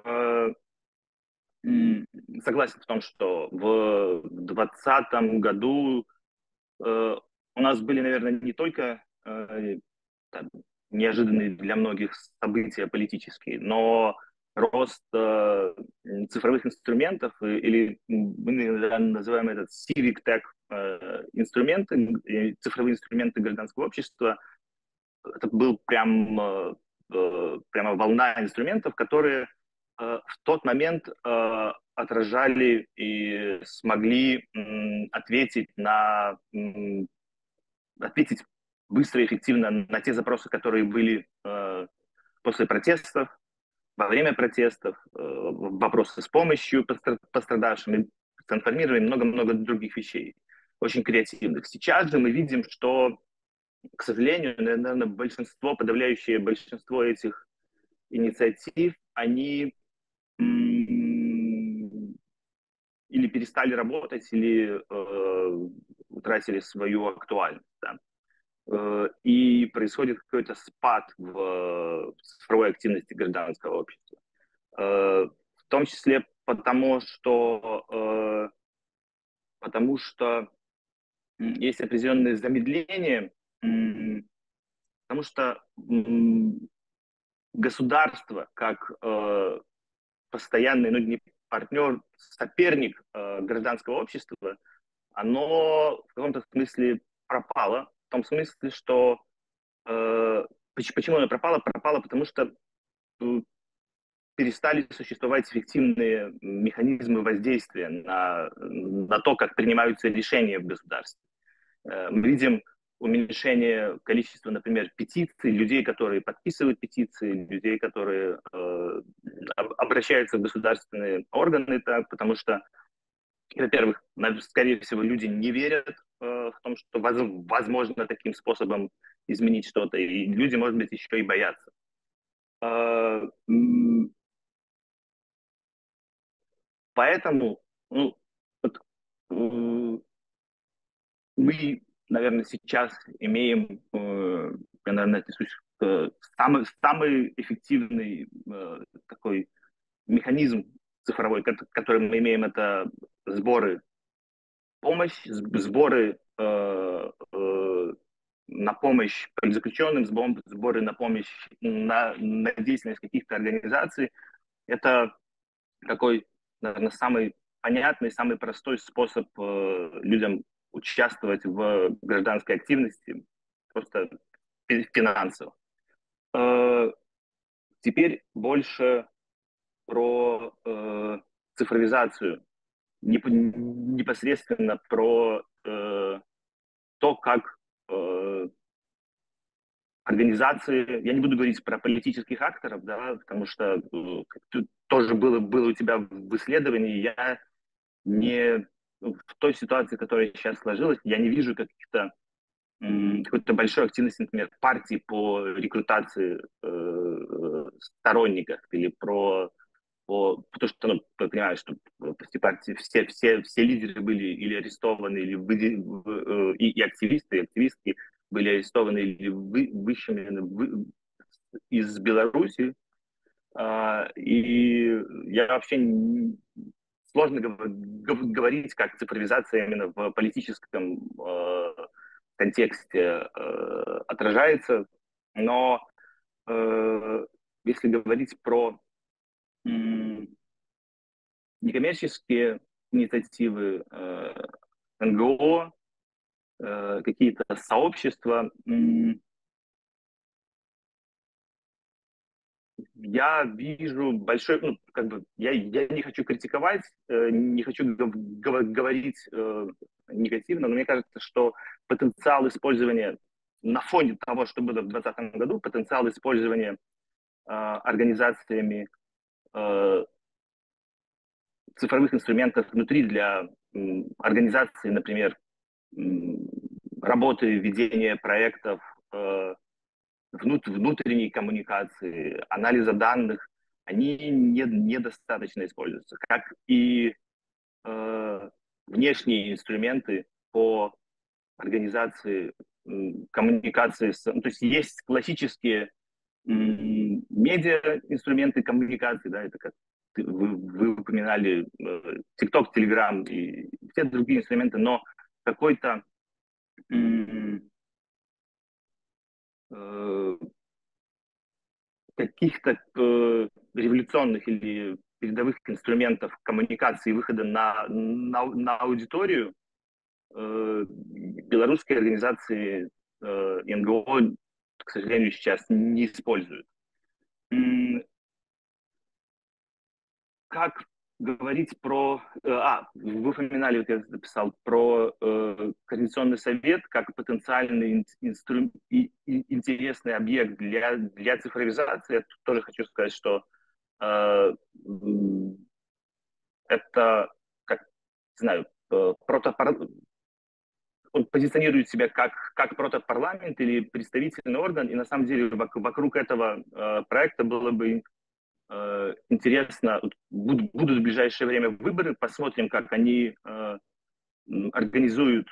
согласен в том, что в 2020 году у нас были, наверное, не только там, неожиданные для многих события политические, но рост цифровых инструментов, или мы иногда называем это civic tech инструменты, цифровые инструменты гражданского общества. Это был прямо волна инструментов, которые в тот момент отражали и смогли ответить быстро и эффективно на те запросы, которые были после протестов, во время протестов, вопросы с помощью пострадавшим, с информированием, много-много других вещей, очень креативных. Сейчас же мы видим, что, к сожалению, наверное, подавляющее большинство этих инициатив, они или перестали работать, или утратили свою актуальность. Да? И происходит какой-то спад в цифровой активности гражданского общества. В том числе потому, что есть определенные замедления, потому что государство как постоянный, ну, не партнер, соперник гражданского общества, оно в каком-то смысле пропало. В том смысле, что почему оно пропало? Пропало, потому что перестали существовать эффективные механизмы воздействия на то, как принимаются решения в государстве. Мы видим уменьшение количества, например, петиций, людей, которые подписывают петиции, людей, которые обращаются в государственные органы, так, потому что, во-первых, скорее всего, люди не верят в том, что возможно таким способом изменить что-то, и люди, может быть, еще и боятся. Поэтому вот, мы, наверное, сейчас имеем, я, наверное, отнесусь к самый эффективный такой механизм цифровой, который мы имеем, это сборы сборы на помощь заключенным, сборы на помощь на деятельность каких-то организаций. Это такой, наверное, самый понятный, самый простой способ людям участвовать в гражданской активности, просто финансово. Теперь больше про цифровизацию, непосредственно про то, как организации, я не буду говорить про политических акторов, да, потому что тоже было у тебя в исследовании, я не в той ситуации, которая сейчас сложилась, я не вижу какой-то большой активности, например, партий по рекрутации сторонников или потому что, ну, ты понимаешь, что после партии все лидеры были или арестованы, или и активисты, и активистки были арестованы или выщемлены из Беларуси. И я вообще сложно говорить, как цифровизация именно в политическом контексте отражается, но если говорить про некоммерческие инициативы, НГО, какие-то сообщества, я вижу большой, ну, как бы, я не хочу критиковать, не хочу говорить негативно, но мне кажется, что потенциал использования на фоне того, что было в 2020 году, потенциал использования организациями цифровых инструментов внутри для организации, например, работы, ведения проектов, внутренней коммуникации, анализа данных, они недостаточно используются. Как и внешние инструменты по организации коммуникации. Ну, то есть есть классические медиа-инструменты коммуникации, да, это как вы упоминали TikTok, Telegram и все другие инструменты, но какой-то каких-то революционных или передовых инструментов коммуникации и выхода на аудиторию белорусские организации НГО, к сожалению, сейчас не используют. Как говорить про... вы упоминали, вот я записал, про Координационный совет как потенциальный интересный объект для цифровизации. Я тоже хочу сказать, что это, как, не знаю, он позиционирует себя как протопарламент или представительный орган, и на самом деле вокруг этого проекта было бы интересно, будут в ближайшее время выборы, посмотрим, как они организуют,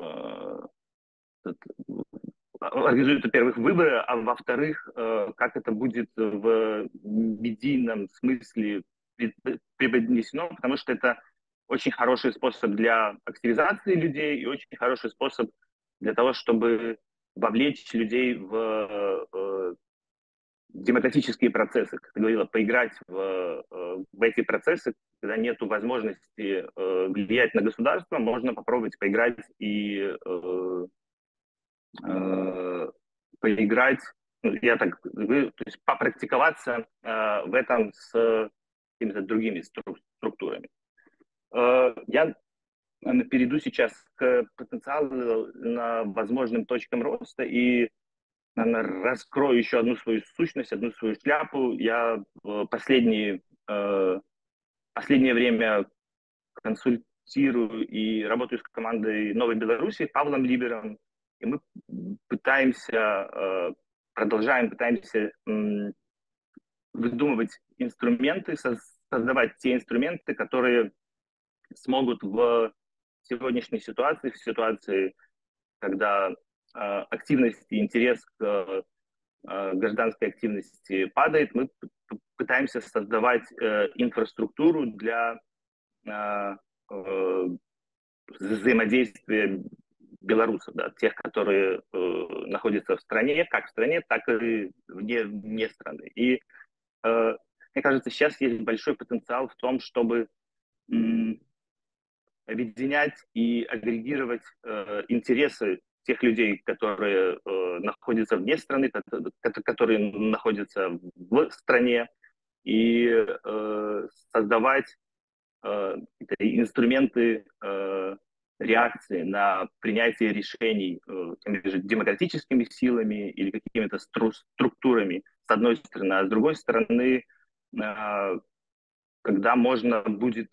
во-первых, выборы, а во-вторых, как это будет в медийном смысле преподнесено, потому что это очень хороший способ для активизации людей и очень хороший способ для того, чтобы вовлечь людей в демократические процессы, как ты говорила, поиграть в эти процессы, когда нет возможности влиять на государство, можно попробовать поиграть и поиграть, я так говорю, то есть попрактиковаться в этом с какими-то другими структурами. Я перейду сейчас к потенциалу на возможным точкам роста и, наверное, раскрою еще одну свою сущность, одну свою шляпу. Я последнее время консультирую и работаю с командой Новой Беларуси, Павлом Либером, и мы пытаемся выдумывать инструменты, создавать те инструменты, которые смогут в сегодняшней ситуации, в ситуации, когда активность и интерес к гражданской активности падает, мы пытаемся создавать инфраструктуру для взаимодействия белорусов, да, тех, которые находятся в стране, как в стране, так и вне страны. И мне кажется, сейчас есть большой потенциал в том, чтобы объединять и агрегировать интересы тех людей, которые находятся вне страны, которые находятся в стране, и создавать инструменты реакции на принятие решений теми же демократическими силами или какими-то структурами, с одной стороны, а с другой стороны, когда можно будет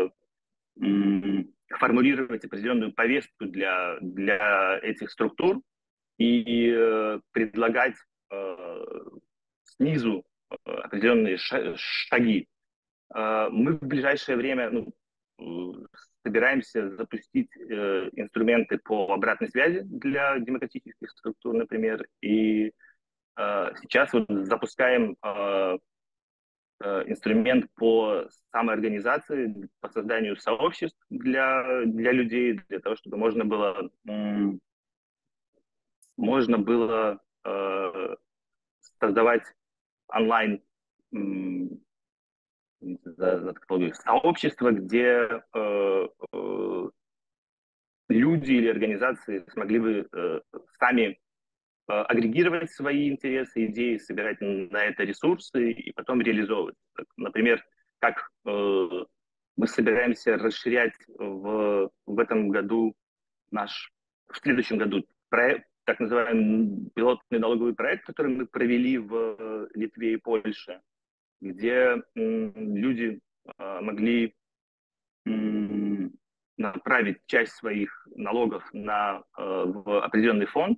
формулировать определенную повестку для этих структур и предлагать снизу определенные шаги. Мы в ближайшее время собираемся запустить инструменты по обратной связи для демократических структур, например, и сейчас вот запускаем инструмент по самоорганизации, по созданию сообществ для людей, для того, чтобы можно было создавать онлайн сообщества, где люди или организации смогли бы сами агрегировать свои интересы, идеи, собирать на это ресурсы и потом реализовывать. Например, как мы собираемся расширять в этом году в следующем году проект, так называемый пилотный налоговый проект, который мы провели в Литве и Польше, где люди могли направить часть своих налогов в определенный фонд,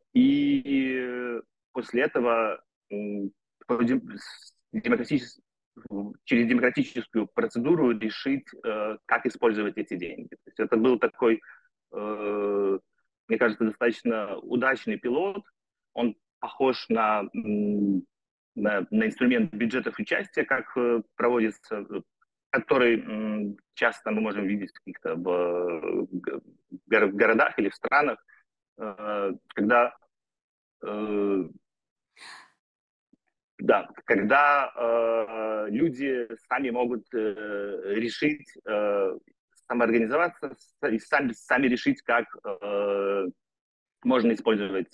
и после этого через демократическую процедуру решить, как использовать эти деньги. То есть это был такой, мне кажется, достаточно удачный пилот. Он похож на инструмент бюджетов участия, как проводится, который часто мы можем видеть в каких-то городах или в странах, когда люди сами могут решить, самоорганизоваться и сами решить, как можно использовать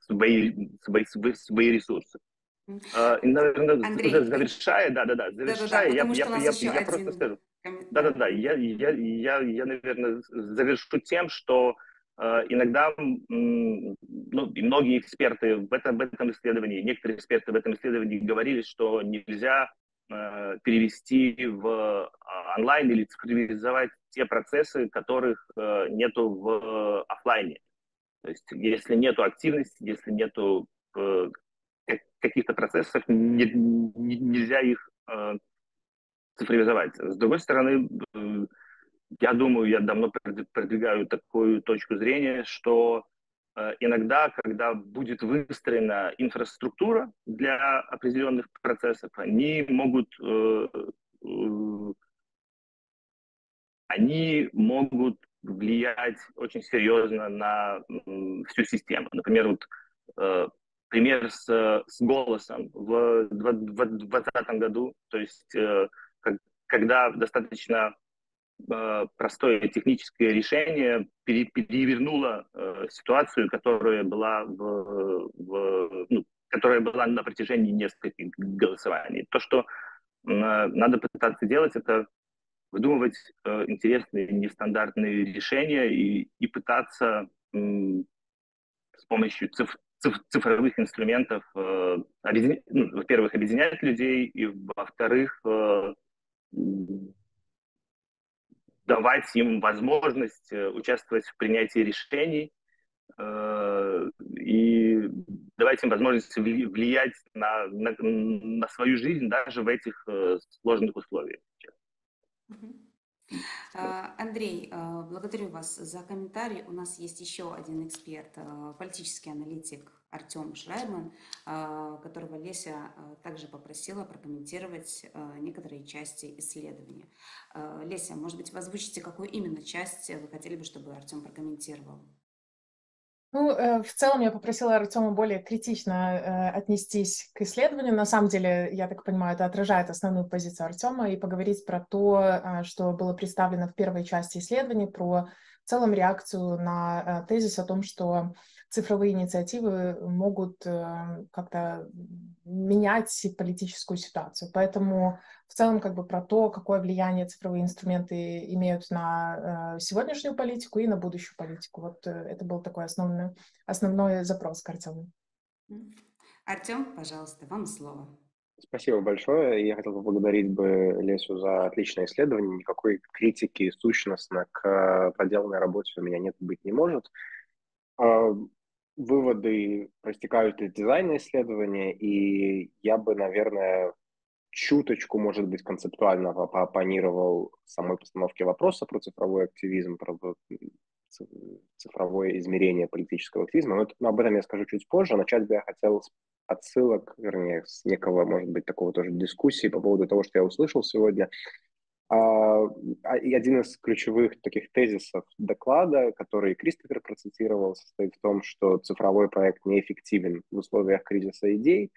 свои ресурсы. И, наверное, уже Андрей, завершая, да-да-да, потому что у нас еще я просто один... скажу. Да. Я, наверное, завершу тем, что иногда, и многие эксперты в этом исследовании, некоторые эксперты в этом исследовании говорили, что нельзя перевести в онлайн или цифровизовать те процессы, которых нету в офлайне. То есть если нету активности, если нету каких-то процессов, нельзя их цифровизовать. С другой стороны, я думаю, я давно продвигаю такую точку зрения, что иногда, когда будет выстроена инфраструктура для определенных процессов, они могут влиять очень серьезно на всю систему. Например, пример с голосом в 2020 году, то есть когда достаточно простое техническое решение перевернуло ситуацию, которая была которая была на протяжении нескольких голосований. То, что надо пытаться делать, это выдумывать интересные, нестандартные решения и пытаться с помощью цифровых инструментов, во-первых, объединять людей, и, во-вторых, давать им возможность участвовать в принятии решений и давать им возможность влиять на свою жизнь даже в этих сложных условиях. Андрей, благодарю вас за комментарий. У нас есть еще один эксперт, политический аналитик Артем Шрайбман, которого Леся также попросила прокомментировать некоторые части исследования. Леся, может быть, вы озвучите, какую именно часть вы хотели бы, чтобы Артем прокомментировал? В целом я попросила Артема более критично отнестись к исследованию. На самом деле, я так понимаю, это отражает основную позицию Артема, и поговорить про то, что было представлено в первой части исследования, про в целом реакцию на тезис о том, что цифровые инициативы могут как-то менять политическую ситуацию. Поэтому в целом про то, какое влияние цифровые инструменты имеют на сегодняшнюю политику и на будущую политику. Вот это был такой основной запрос к Артему. Артем, пожалуйста, вам слово. Спасибо большое. Я хотел поблагодарить бы Лесю за отличное исследование. Никакой критики сущностно к проделанной работе у меня нет, быть не может. Выводы проистекают из дизайна исследования, и я бы, наверное, чуточку, может быть, концептуально поопонировал самой постановке вопроса про цифровой активизм, про цифровое измерение политического активизма. Но об этом я скажу чуть позже. Начать бы я хотел с отсылок, вернее, с некого, может быть, такого тоже дискуссии по поводу того, что я услышал сегодня. И один из ключевых таких тезисов доклада, который Кристофер процитировал, состоит в том, что цифровой проект неэффективен в условиях кризиса идей.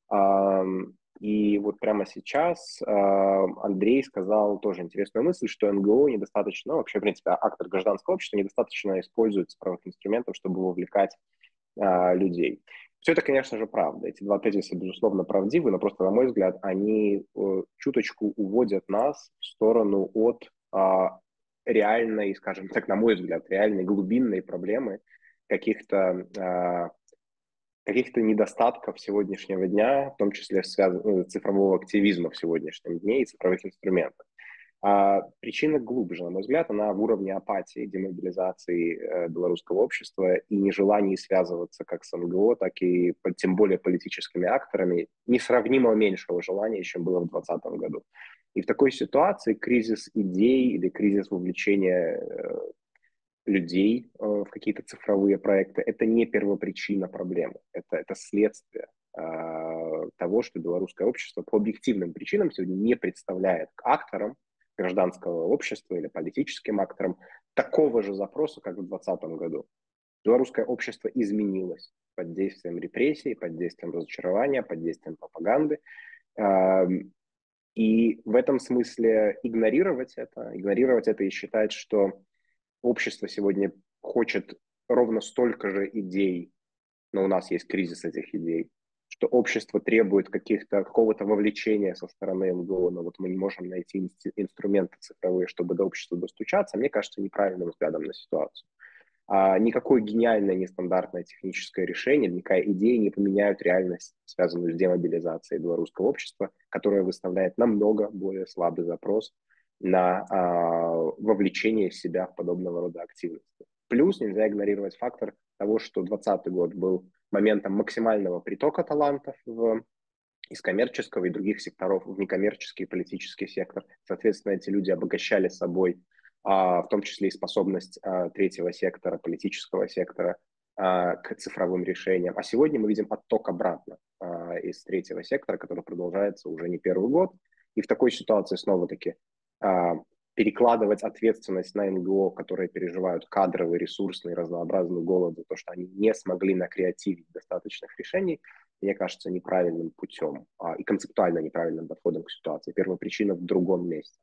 И вот прямо сейчас Андрей сказал тоже интересную мысль, что НГО недостаточно, вообще, в принципе, актор гражданского общества недостаточно использует цифровых инструментов, чтобы вовлекать людей. Все это, конечно же, правда. Эти два тезиса, безусловно, правдивы, но просто, на мой взгляд, они чуточку уводят нас в сторону от реальной, скажем так, на мой взгляд, реальной глубинной проблемы каких-то недостатков сегодняшнего дня, в том числе цифрового активизма в сегодняшнем дне и цифровых инструментов. А причина глубже, на мой взгляд, она в уровне апатии, демобилизации белорусского общества и нежелании связываться как с НГО, так и тем более политическими акторами, несравнимо меньшего желания, чем было в 2020 году. И в такой ситуации кризис идей или кризис вовлечения людей в какие-то цифровые проекты – это не первопричина проблемы, это следствие того, что белорусское общество по объективным причинам сегодня не представляет к акторам гражданского общества или политическим акторам такого же запроса, как в 2020 году. Белорусское общество изменилось под действием репрессий, под действием разочарования, под действием пропаганды. И в этом смысле игнорировать это и считать, что общество сегодня хочет ровно столько же идей, но у нас есть кризис этих идей, что общество требует какого-то вовлечения со стороны МГО, но вот мы не можем найти инструменты цифровые, чтобы до общества достучаться, мне кажется, неправильным взглядом на ситуацию. Никакое гениальное, нестандартное техническое решение, никакая идея не поменяют реальность, связанную с демобилизацией белорусского общества, которое выставляет намного более слабый запрос на вовлечение себя в подобного рода активности. Плюс нельзя игнорировать фактор того, что 2020 год был моментом максимального притока талантов из коммерческого и других секторов в некоммерческий и политический сектор. Соответственно, эти люди обогащали собой, в том числе и способность третьего сектора, политического сектора к цифровым решениям. А сегодня мы видим отток обратно из третьего сектора, который продолжается уже не первый год. И в такой ситуации снова-таки перекладывать ответственность на НГО, которые переживают кадровый, ресурсный, разнообразный голод за то, что они не смогли накреативить достаточных решений, мне кажется, неправильным путем и концептуально неправильным подходом к ситуации. Первопричина в другом месте.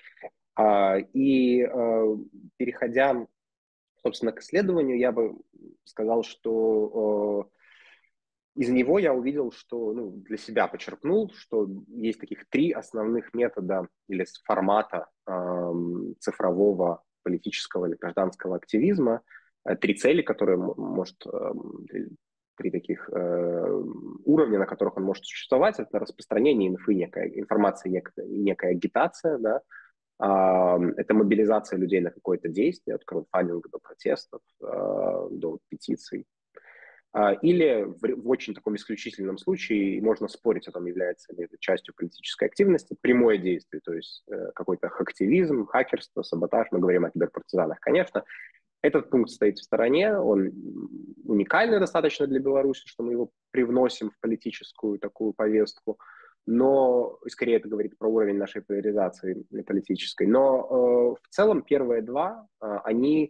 И переходя, собственно, к исследованию, я бы сказал, что из него я увидел, что для себя почерпнул, что есть таких 3 основных метода или формата цифрового политического или гражданского активизма, 3 цели, которые может, 3 таких уровня, на которых он может существовать. Это распространение инфы, некая информация, некая агитация, да? Это мобилизация людей на какое-то действие, от краудфандинга до протестов, до петиций. Или в очень таком исключительном случае, можно спорить о том, является ли это частью политической активности, прямое действие, то есть какой-то активизм, хакерство, саботаж, мы говорим о киберпартизанах, конечно. Этот пункт стоит в стороне, он уникальный достаточно для Беларуси, что мы его привносим в политическую такую повестку, но скорее это говорит про уровень нашей поляризации политической. Но в целом первые 2, они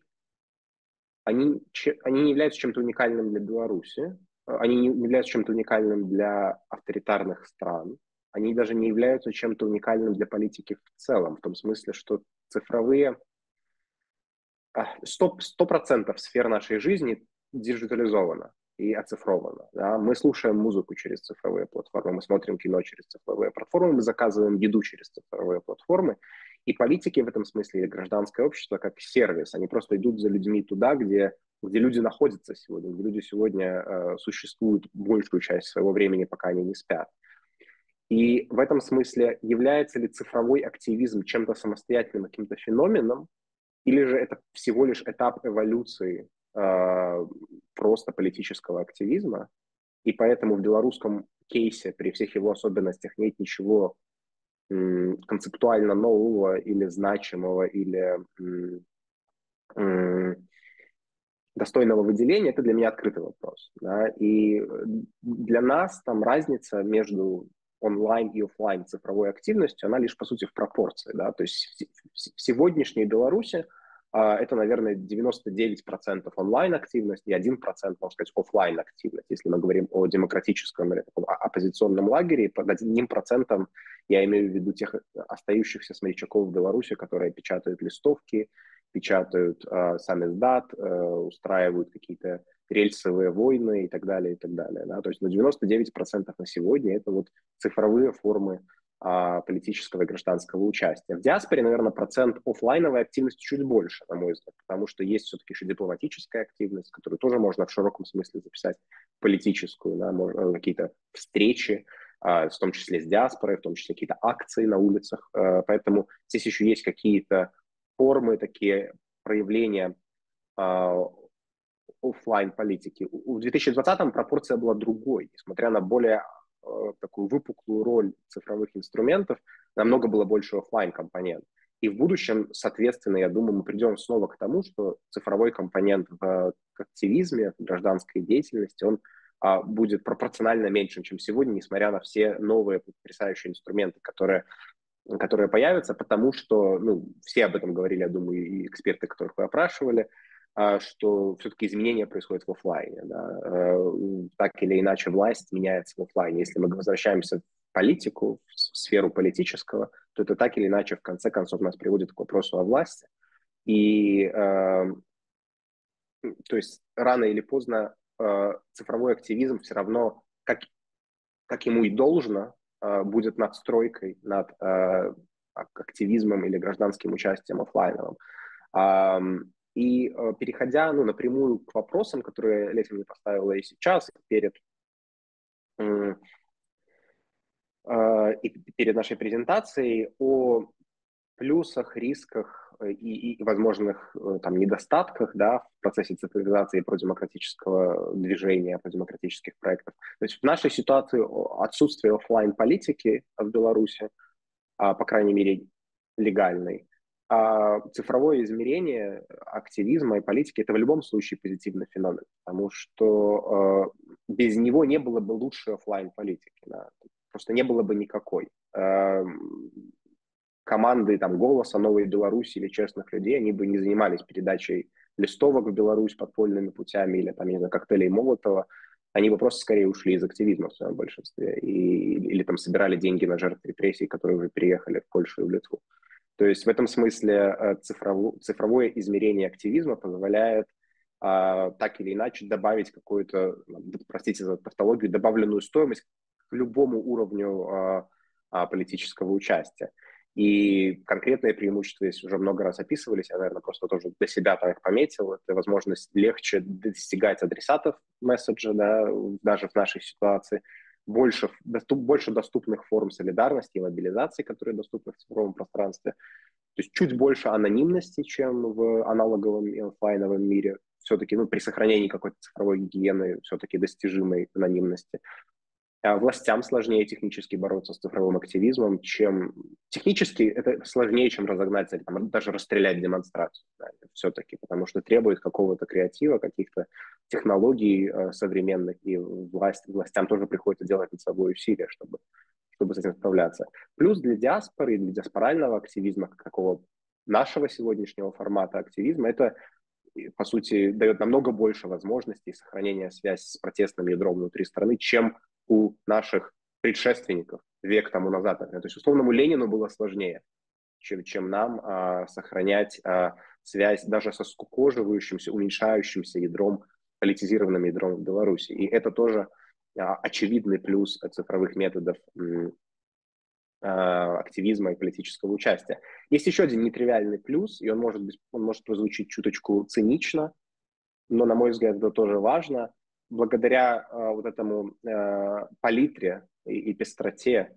не являются чем-то уникальным для Беларуси, они не являются чем-то уникальным для авторитарных стран, они даже не являются чем-то уникальным для политики в целом, в том смысле, что цифровые 100% сфер нашей жизни диджитализовано и оцифровано. Да? Мы слушаем музыку через цифровые платформы, мы смотрим кино через цифровые платформы, мы заказываем еду через цифровые платформы. И политики в этом смысле, или гражданское общество, как сервис, они просто идут за людьми туда, где люди находятся сегодня, где люди сегодня существуют большую часть своего времени, пока они не спят. И в этом смысле является ли цифровой активизм чем-то самостоятельным, каким-то феноменом, или же это всего лишь этап эволюции просто политического активизма, и поэтому в белорусском кейсе при всех его особенностях нет ничего концептуально нового или значимого, или достойного выделения, это для меня открытый вопрос. Да? И для нас там разница между онлайн и офлайн цифровой активностью, она лишь, по сути, в пропорции. Да? То есть в сегодняшней Беларуси это, наверное, 99% онлайн-активность и 1%, можно сказать, офлайн-активность. Если мы говорим о демократическом или таком оппозиционном лагере, под 1% я имею в виду тех остающихся смельчаков в Беларуси, которые печатают листовки, печатают самиздат, устраивают какие-то рельсовые войны и так далее, и так далее. Да? То есть 99% на сегодня это вот цифровые формы политического и гражданского участия. В диаспоре, наверное, процент офлайновой активности чуть больше, на мой взгляд, потому что есть все-таки еще дипломатическая активность, которую тоже можно в широком смысле записать политическую, да, можно какие-то встречи, в том числе с диаспорой, в том числе какие-то акции на улицах. Поэтому здесь еще есть какие-то формы, такие проявления офлайн политики. В 2020-м пропорция была другой, несмотря на более такую выпуклую роль цифровых инструментов, намного было больше офлайн компонент. И в будущем, соответственно, я думаю, мы придем снова к тому, что цифровой компонент в активизме, в гражданской деятельности, он будет пропорционально меньшим, чем сегодня, несмотря на все новые потрясающие инструменты, которые появятся, потому что, все об этом говорили, я думаю, и эксперты, которых вы опрашивали, что все-таки изменения происходят в офлайне. Да? Так или иначе власть меняется в офлайне. Если мы возвращаемся в политику, в сферу политического, то это так или иначе в конце концов нас приводит к вопросу о власти. И то есть рано или поздно цифровой активизм все равно, как ему и должно, будет надстройкой над активизмом или гражданским участием офлайновым. И переходя напрямую к вопросам, которые Леся мне поставила и сейчас, перед нашей презентацией, о плюсах, рисках и возможных недостатках, да, в процессе цифровизации продемократического движения, продемократических проектов. То есть в нашей ситуации отсутствие офлайн-политики в Беларуси, по крайней мере, легальной, цифровое измерение активизма и политики – это в любом случае позитивный феномен, потому что без него не было бы лучшей офлайн-политики, да, просто не было бы никакой. Команды «Голоса», «Новой Беларуси» или «Честных людей», они бы не занимались передачей листовок в Беларусь подпольными путями или коктейлей Молотова, они бы просто скорее ушли из активизма в своем большинстве или собирали деньги на жертв репрессий, которые уже переехали в Польшу и в Литву. То есть в этом смысле цифровое измерение активизма позволяет так или иначе добавить какую-то, простите за тавтологию, добавленную стоимость к любому уровню политического участия. И конкретные преимущества здесь уже много раз описывались, я, наверное, просто тоже для себя так пометил. Это возможность легче достигать адресатов месседжа, да, даже в нашей ситуации, больше доступных форм солидарности и мобилизации, которые доступны в цифровом пространстве. То есть чуть больше анонимности, чем в аналоговом и офлайновом мире. Все-таки при сохранении какой-то цифровой гигиены, все-таки достижимой анонимности. Властям сложнее технически бороться с цифровым активизмом, чем технически это сложнее, чем разогнать, даже расстрелять демонстрацию, да, все-таки, потому что требует какого-то креатива, каких-то технологий современных, и властям тоже приходится делать над собой усилия, чтобы с этим справляться. Плюс для диаспоры и для диаспорального активизма, как такого нашего сегодняшнего формата активизма, это, по сути, дает намного больше возможностей сохранения связи с протестным ядром внутри страны, чем у наших предшественников век тому назад. То есть условному Ленину было сложнее, чем нам сохранять связь даже со скукоживающимся, уменьшающимся ядром, политизированным ядром в Беларуси. И это тоже очевидный плюс цифровых методов активизма и политического участия. Есть еще один нетривиальный плюс, и он может прозвучить чуточку цинично, но, на мой взгляд, это тоже важно. Благодаря вот этому палитре и пестроте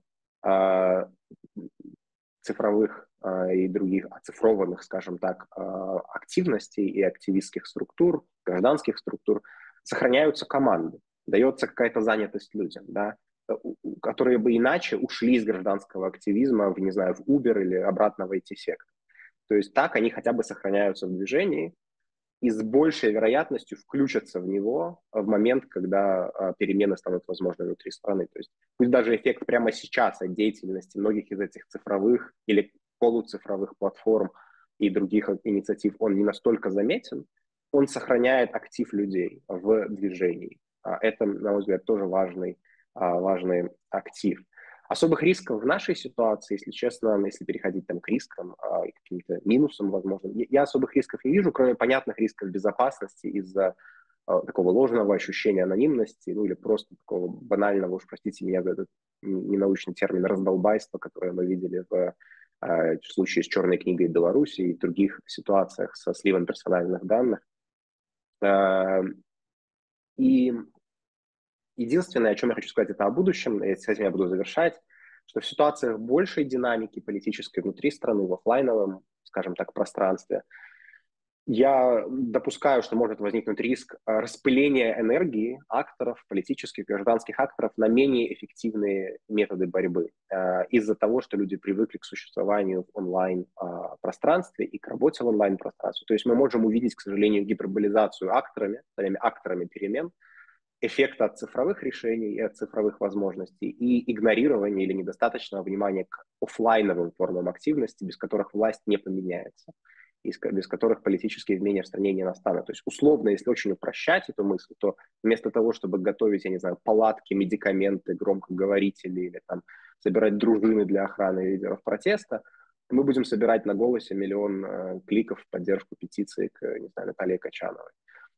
цифровых и других оцифрованных, скажем так, активностей и активистских структур, гражданских структур, сохраняются команды, дается какая-то занятость людям, да, которые бы иначе ушли из гражданского активизма в Uber или обратно в IT-сектор. То есть так они хотя бы сохраняются в движении и с большей вероятностью включатся в него в момент, когда перемены станут возможны внутри страны. То есть пусть даже эффект прямо сейчас от деятельности многих из этих цифровых или полуцифровых платформ и других инициатив, он не настолько заметен, он сохраняет актив людей в движении. Это, на мой взгляд, тоже важный актив. Особых рисков в нашей ситуации, если честно, если переходить к рискам и каким-то минусам, возможно, я особых рисков не вижу, кроме понятных рисков безопасности из-за такого ложного ощущения анонимности, или просто такого банального, уж простите меня за этот ненаучный термин, раздолбайства, которое мы видели в случае с черной книгой Беларуси и в других ситуациях со сливом персональных данных. И Единственное, о чем я хочу сказать, это о будущем, и с этим я буду завершать, что в ситуациях большей динамики политической внутри страны, в офлайновом, скажем так, пространстве, я допускаю, что может возникнуть риск распыления энергии акторов, политических, гражданских акторов на менее эффективные методы борьбы из-за того, что люди привыкли к существованию в онлайн-пространстве и к работе в онлайн-пространстве. То есть мы можем увидеть, к сожалению, гиперболизацию акторами перемен, эффекта от цифровых решений и от цифровых возможностей и игнорирование или недостаточного внимания к офлайновым формам активности, без которых власть не поменяется, и без которых политические изменения в стране не настанут. То есть, условно, если очень упрощать эту мысль, то вместо того, чтобы готовить, я не знаю, палатки, медикаменты, громкоговорители или там собирать дружины для охраны лидеров протеста, мы будем собирать на «Голосе» миллион кликов в поддержку петиции к, не знаю, Наталье Качановой.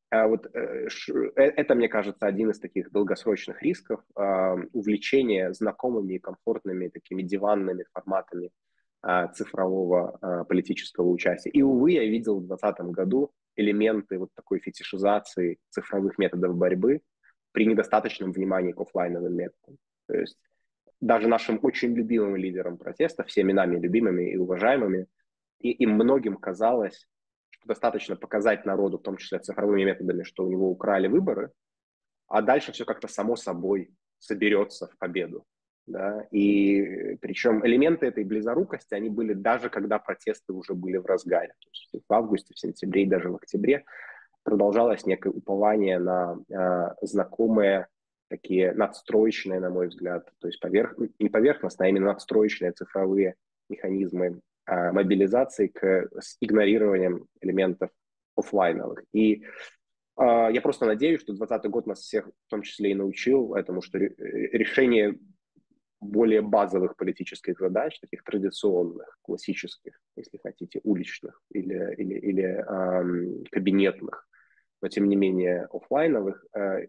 Это, мне кажется, один из таких долгосрочных рисков увлечения знакомыми и комфортными такими диванными форматами цифрового политического участия. И, увы, я видел в 2020 году элементы вот такой фетишизации цифровых методов борьбы при недостаточном внимании к офлайновым методам. То есть даже нашим очень любимым лидерам протеста, всеми нами любимыми и уважаемыми, и многим казалось, что достаточно показать народу, в том числе цифровыми методами, что у него украли выборы, а дальше все как-то само собой соберется в победу. Да? И причем элементы этой близорукости, они были даже когда протесты уже были в разгаре. То есть в августе, в сентябре и даже в октябре продолжалось некое упование на знакомые такие надстроечные, на мой взгляд, то есть не поверхностные, а именно надстроечные цифровые механизмы мобилизации с игнорированием элементов офлайновых. И я просто надеюсь, что 2020 год нас всех в том числе и научил этому, что решение более базовых политических задач, таких традиционных, классических, если хотите, уличных или кабинетных, но тем не менее офлайновых,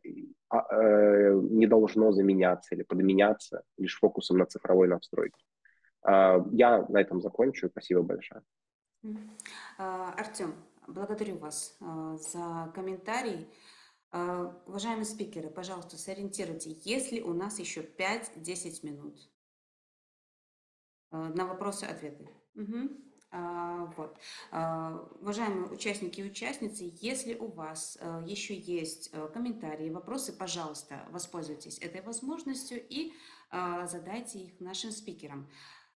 не должно заменяться или подменяться лишь фокусом на цифровой настройке. Я на этом закончу. Спасибо большое. Артем, благодарю вас за комментарий. Уважаемые спикеры, пожалуйста, сориентируйте, есть ли у нас еще 5-10 минут на вопросы-ответы. Вот. Уважаемые участники и участницы, если у вас еще есть комментарии, вопросы, пожалуйста, воспользуйтесь этой возможностью и задайте их нашим спикерам.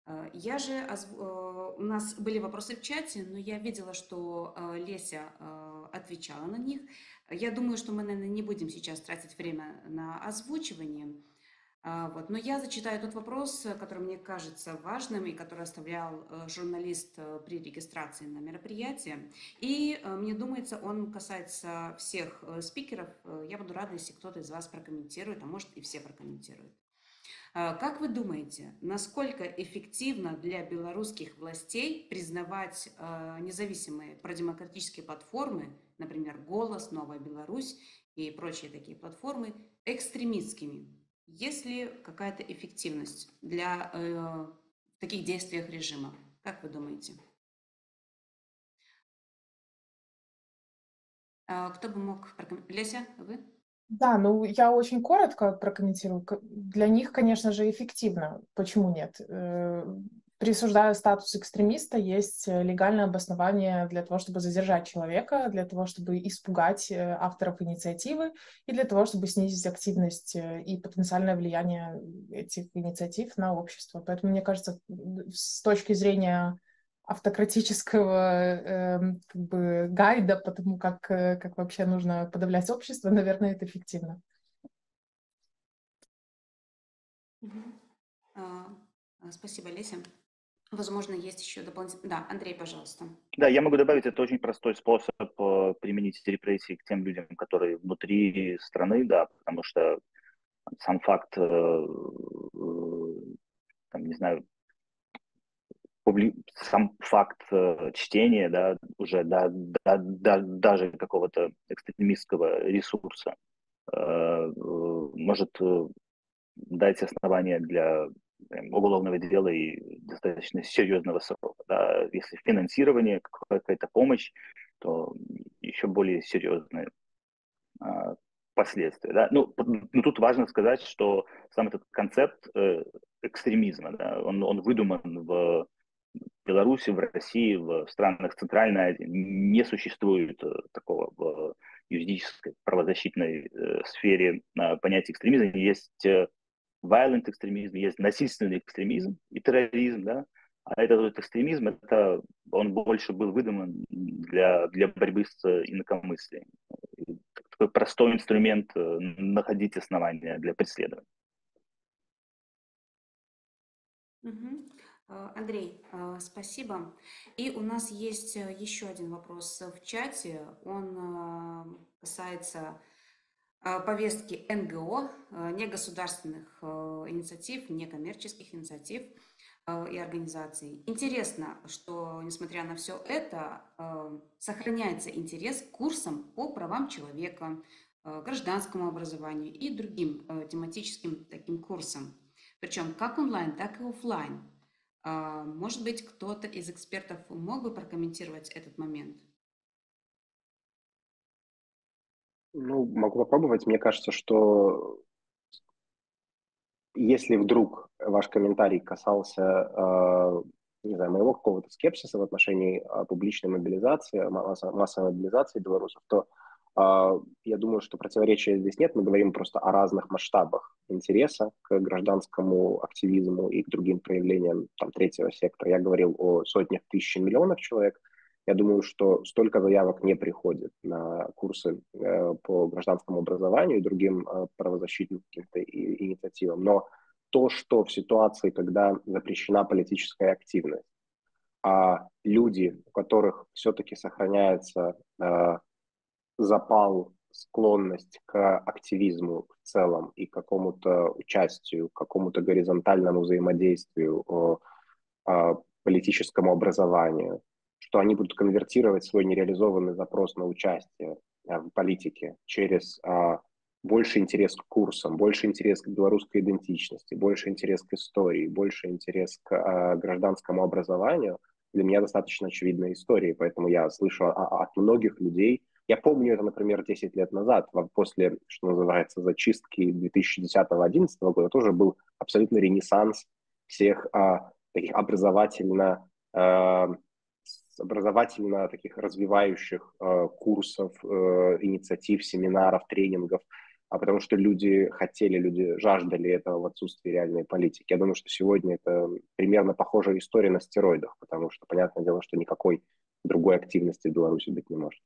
У нас были вопросы в чате, но я видела, что Леся отвечала на них. Я думаю, что мы, наверное, не будем сейчас тратить время на озвучивание. Вот. Но я зачитаю тот вопрос, который мне кажется важным и который оставлял журналист при регистрации на мероприятие. И мне думается, он касается всех спикеров. Я буду рада, если кто-то из вас прокомментирует, а может и все прокомментируют. Как вы думаете, насколько эффективно для белорусских властей признавать независимые продемократические платформы, например, «Голос», «Новая Беларусь» и прочие такие платформы, экстремистскими? Есть ли какая-то эффективность для в таких действиях режима? Как вы думаете? Кто бы мог прокомментировать? Леся, вы? Да, ну я очень коротко прокомментирую. Для них, конечно же, эффективно. Почему нет? Присуждая статус экстремиста, есть легальное обоснование для того, чтобы задержать человека, для того, чтобы испугать авторов инициативы и для того, чтобы снизить активность и потенциальное влияние этих инициатив на общество. Поэтому, мне кажется, с точки зрения автократического как бы гайда по тому, как вообще нужно подавлять общество, наверное, это эффективно. Спасибо, Леся. Возможно, есть еще дополнительные... Да, Андрей, пожалуйста. Да, я могу добавить, это очень простой способ применить репрессии к тем людям, которые внутри страны, да, потому что сам факт, там, не знаю, сам факт чтения, да, уже даже какого-то экстремистского ресурса может дать основания для уголовного дела и достаточно серьезного срока. Да. Если финансирование, какая-то помощь, то еще более серьезные. последствия. Да? Ну, тут важно сказать, что сам этот концепт экстремизма, да, он выдуман в Беларуси, в России, в странах Центральной Азии. Не существует такого в юридической правозащитной сфере понятия экстремизма. Есть violent экстремизм, есть насильственный экстремизм и терроризм, да. А этот вот экстремизм, он больше был выдуман для борьбы с инакомыслием. Такой простой инструмент находить основания для преследования. Андрей, спасибо. И у нас есть еще один вопрос в чате. Он касается повестки НГО, негосударственных инициатив, некоммерческих инициатив и организаций. Интересно, что, несмотря на все это, сохраняется интерес к курсам по правам человека, гражданскому образованию и другим тематическим таким курсам. Причем как онлайн, так и офлайн. Может быть, кто-то из экспертов мог бы прокомментировать этот момент? Ну, могу попробовать. Мне кажется, что если вдруг ваш комментарий касался, не знаю, моего какого-то скепсиса в отношении публичной мобилизации, массовой мобилизации белорусов, то я думаю, что противоречия здесь нет. Мы говорим просто о разных масштабах интереса к гражданскому активизму и к другим проявлениям там, третьего сектора. Я говорил о сотнях тысяч и миллионах человек. Я думаю, что столько заявок не приходит на курсы по гражданскому образованию и другим правозащитным каким-то инициативам. Но то, что в ситуации, когда запрещена политическая активность, а люди, у которых все-таки сохраняется запал, склонность к активизму в целом и к какому-то участию, к какому-то горизонтальному взаимодействию, политическому образованию, что они будут конвертировать свой нереализованный запрос на участие в политике через больше интерес к курсам, больше интерес к белорусской идентичности, больше интерес к истории, больше интерес к гражданскому образованию, для меня достаточно очевидная история, поэтому я слышу от многих людей. Я помню это, например, 10 лет назад, после, что называется, зачистки 2010-2011 года, тоже был абсолютно ренессанс всех таких образовательно таких развивающих курсов, инициатив, семинаров, тренингов, потому что люди хотели, люди жаждали этого в отсутствии реальной политики. Я думаю, что сегодня это примерно похожая история на стероидах, потому что, понятное дело, что никакой другой активности в Беларуси быть не может.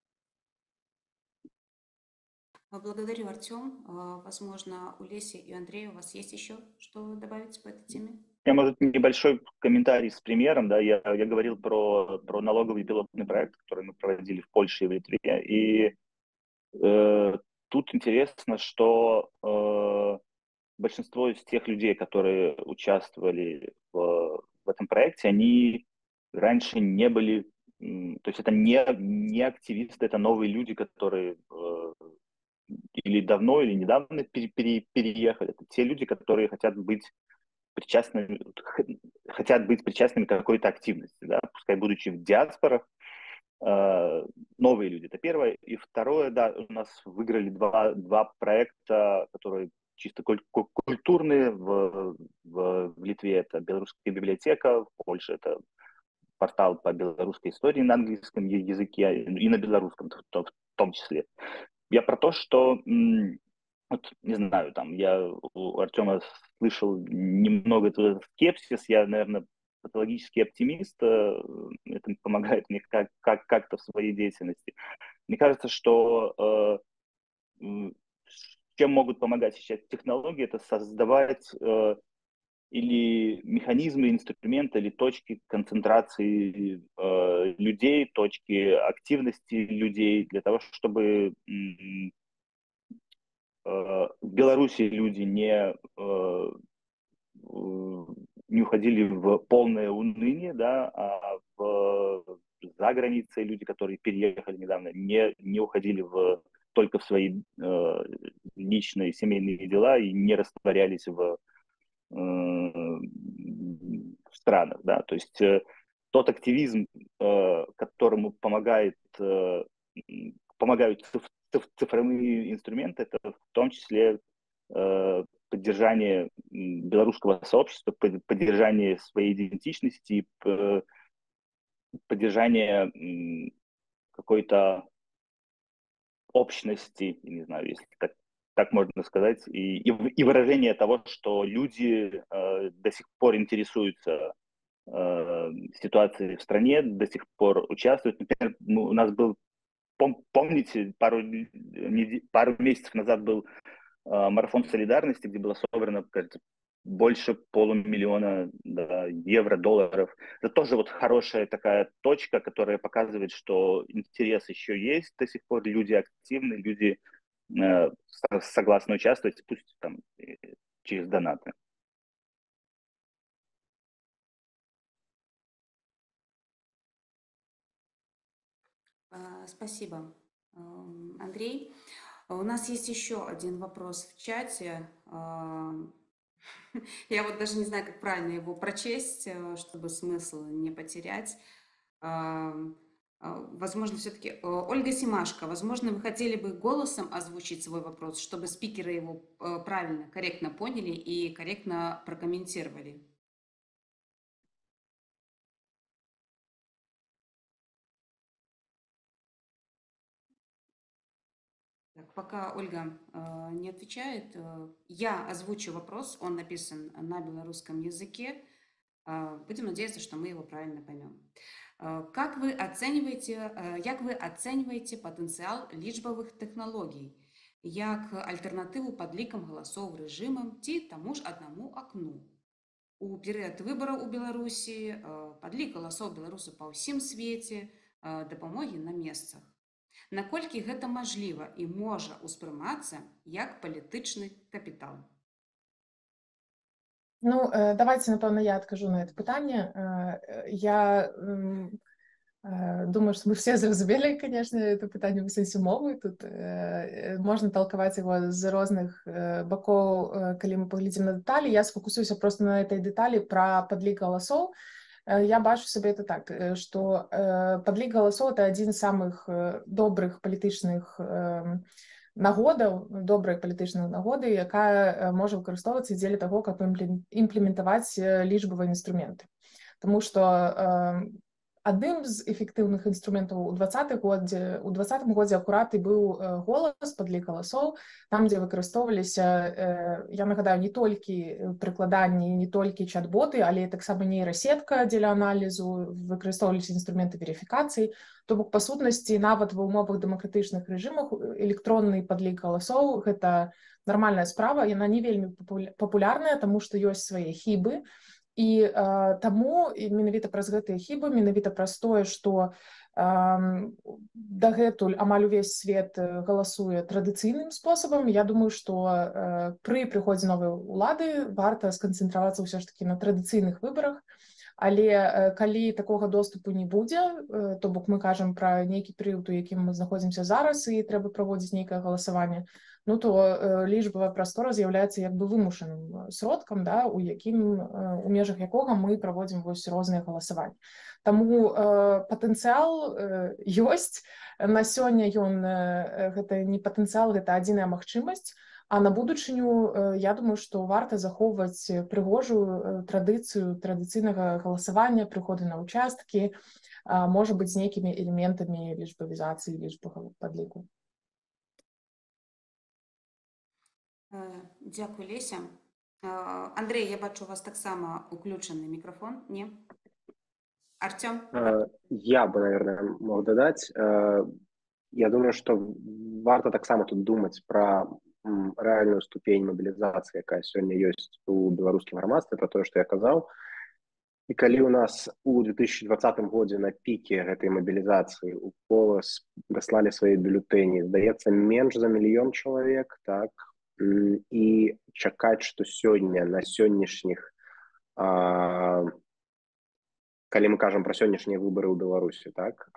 Благодарю, Артем. Возможно, у Леси и Андрея у вас есть еще что добавить по этой теме? Я, может, небольшой комментарий с примером. Да, я говорил про налоговый пилотный проект, который мы проводили в Польше и в Литве. И тут интересно, что большинство из тех людей, которые участвовали в этом проекте, они раньше не были, то есть это не активисты, это новые люди, которые или давно, или недавно переехали. Это те люди, которые хотят быть причастными к какой-то активности, да, пускай будучи в диаспорах, новые люди, это первое. И второе, да, у нас выиграли два проекта, которые чисто культурные. В Литве это белорусская библиотека, в Польше это портал по белорусской истории на английском языке и на белорусском в том числе. Я про то, что, вот, не знаю, там, я у Артема слышал немного этого скепсис, я, наверное, патологический оптимист, это помогает мне как-то в своей деятельности. Мне кажется, что чем могут помогать сейчас технологии, это создавать или механизмы, инструменты, или точки концентрации людей, точки активности людей для того, чтобы в Беларуси люди не уходили в полное уныние, да, а за границей люди, которые переехали недавно, не уходили только в свои личные семейные дела и не растворялись в странах, да, то есть тот активизм, которому помогают цифровые инструменты, это в том числе поддержание белорусского сообщества, поддержание своей идентичности, поддержание какой-то общности, не знаю, если так можно сказать, и выражение того, что люди до сих пор интересуются ситуацией в стране, до сих пор участвуют. Например, у нас был, помните, пару месяцев назад был марафон солидарности, где было собрано, кажется, больше полумиллиона евро, долларов. Это тоже вот хорошая такая точка, которая показывает, что интерес еще есть до сих пор, люди активны, люди согласны участвовать, пусть там через донаты. Спасибо, Андрей. У нас есть еще один вопрос в чате. Я вот даже не знаю, как правильно его прочесть, чтобы смысл не потерять. Возможно, все-таки Ольга Симашко, возможно, вы хотели бы голосом озвучить свой вопрос, чтобы спикеры его правильно, корректно поняли и корректно прокомментировали. Так, пока Ольга не отвечает, я озвучу вопрос, он написан на белорусском языке. Будем надеяться, что мы его правильно поймем. Как вы оцениваете потенциал лічбавых тэхналогій як альтэрнатыву падлікам галасоў рэжымам ці таму ж аднаму акну? У перыяд выбараў у Беларусі падлік галасоў беларусаў па ўсім свеце, дапамогі на месцах. Наколькі гэта мажліва і можа ўспрымацца як палітычны капітал? Ну, давайте, напевно, я откажу на это питання. Я думаю, что мы все зразумелі, конечно, это питання в сэнсе мовы. Тут можна толковать его з розных бокоў, калі мы паглядзім на дэталі. Я сфокусуюся просто на этой дэталі пра падлік галасоў. Я бачу себе это так, что падлік галасоў — это адзін з самых добрых палітычных нагодаў, добрай палітычнай нагоды, якая можа выкарыстоўвацца дзеля таго, каб імплементаваць лічбавыя інструменты. Таму што адным з эфектыўных інструментаў у 2020 годзе акурат і быў голас, падлік галасоў, там, дзе выкарыстоўваліся, я нагадаю, не толькі прыкладанні, не толькі чат-боты, але таксама нейрасетка дзеля аналізу, выкарыстоўваліся інструменты верыфікацыі. То бок, па сутнасці, нават ва ўмовах дэмакратычных рэжымах электронны падлік галасоў — гэта нармальная справа, яна не вельмі папулярная, таму што ёсць свае хібы. І таму менавіта праз гэтыя хібы, менавіта праз тое, што дагэтуль амаль увесь свет галасуе традыцыйным спосабам, я думаю, што пры прыходзе новай улады варта сканцэнтравацца ўсё ж такі на традыцыйных выбарах. Але калі такога доступу не будзе, то бок мы кажам пра нейкі перыяд, у якім мы знаходзімся зараз, і трэба праводзіць нейкае галасаванне, ну то лічбавая прастора з'яўляецца як бы вымушаным сродкам, да, у межах якога мы праводзім вось розныя галасаванні. Таму патэнцыял ёсць. На сёння ён гэта не патэнцыял, гэта адзіная магчымасць. А на будучыню, я думаю, што варта захоўваць прыгожую традыцыю традыцыйнага галасавання, прыходы на ўчасткі, можа быць, з нейкімі элементамі лічбавізацыі, лічбавага падліку. Дякую, Леся. Андрей, я бачу, у вас таксама уключены микрофон, не? Артем? Я бы, наверное, мог додать. Я думаю, что варта таксама тут думать про рэальную ступень мобілізацыі, якая сёння ёсць у беларускім грамадстве, про тое, што я казаў. І калі у нас у 2020 годзе на піке гэтай мобілізацыі у голас даслалі свае бюлетэні, здаецца, менш за 1 мільён чалавек, так, і чакаць, што сёння на сённяшніх, калі мы кажам пра сённяшнія выбары ў Беларусі, так,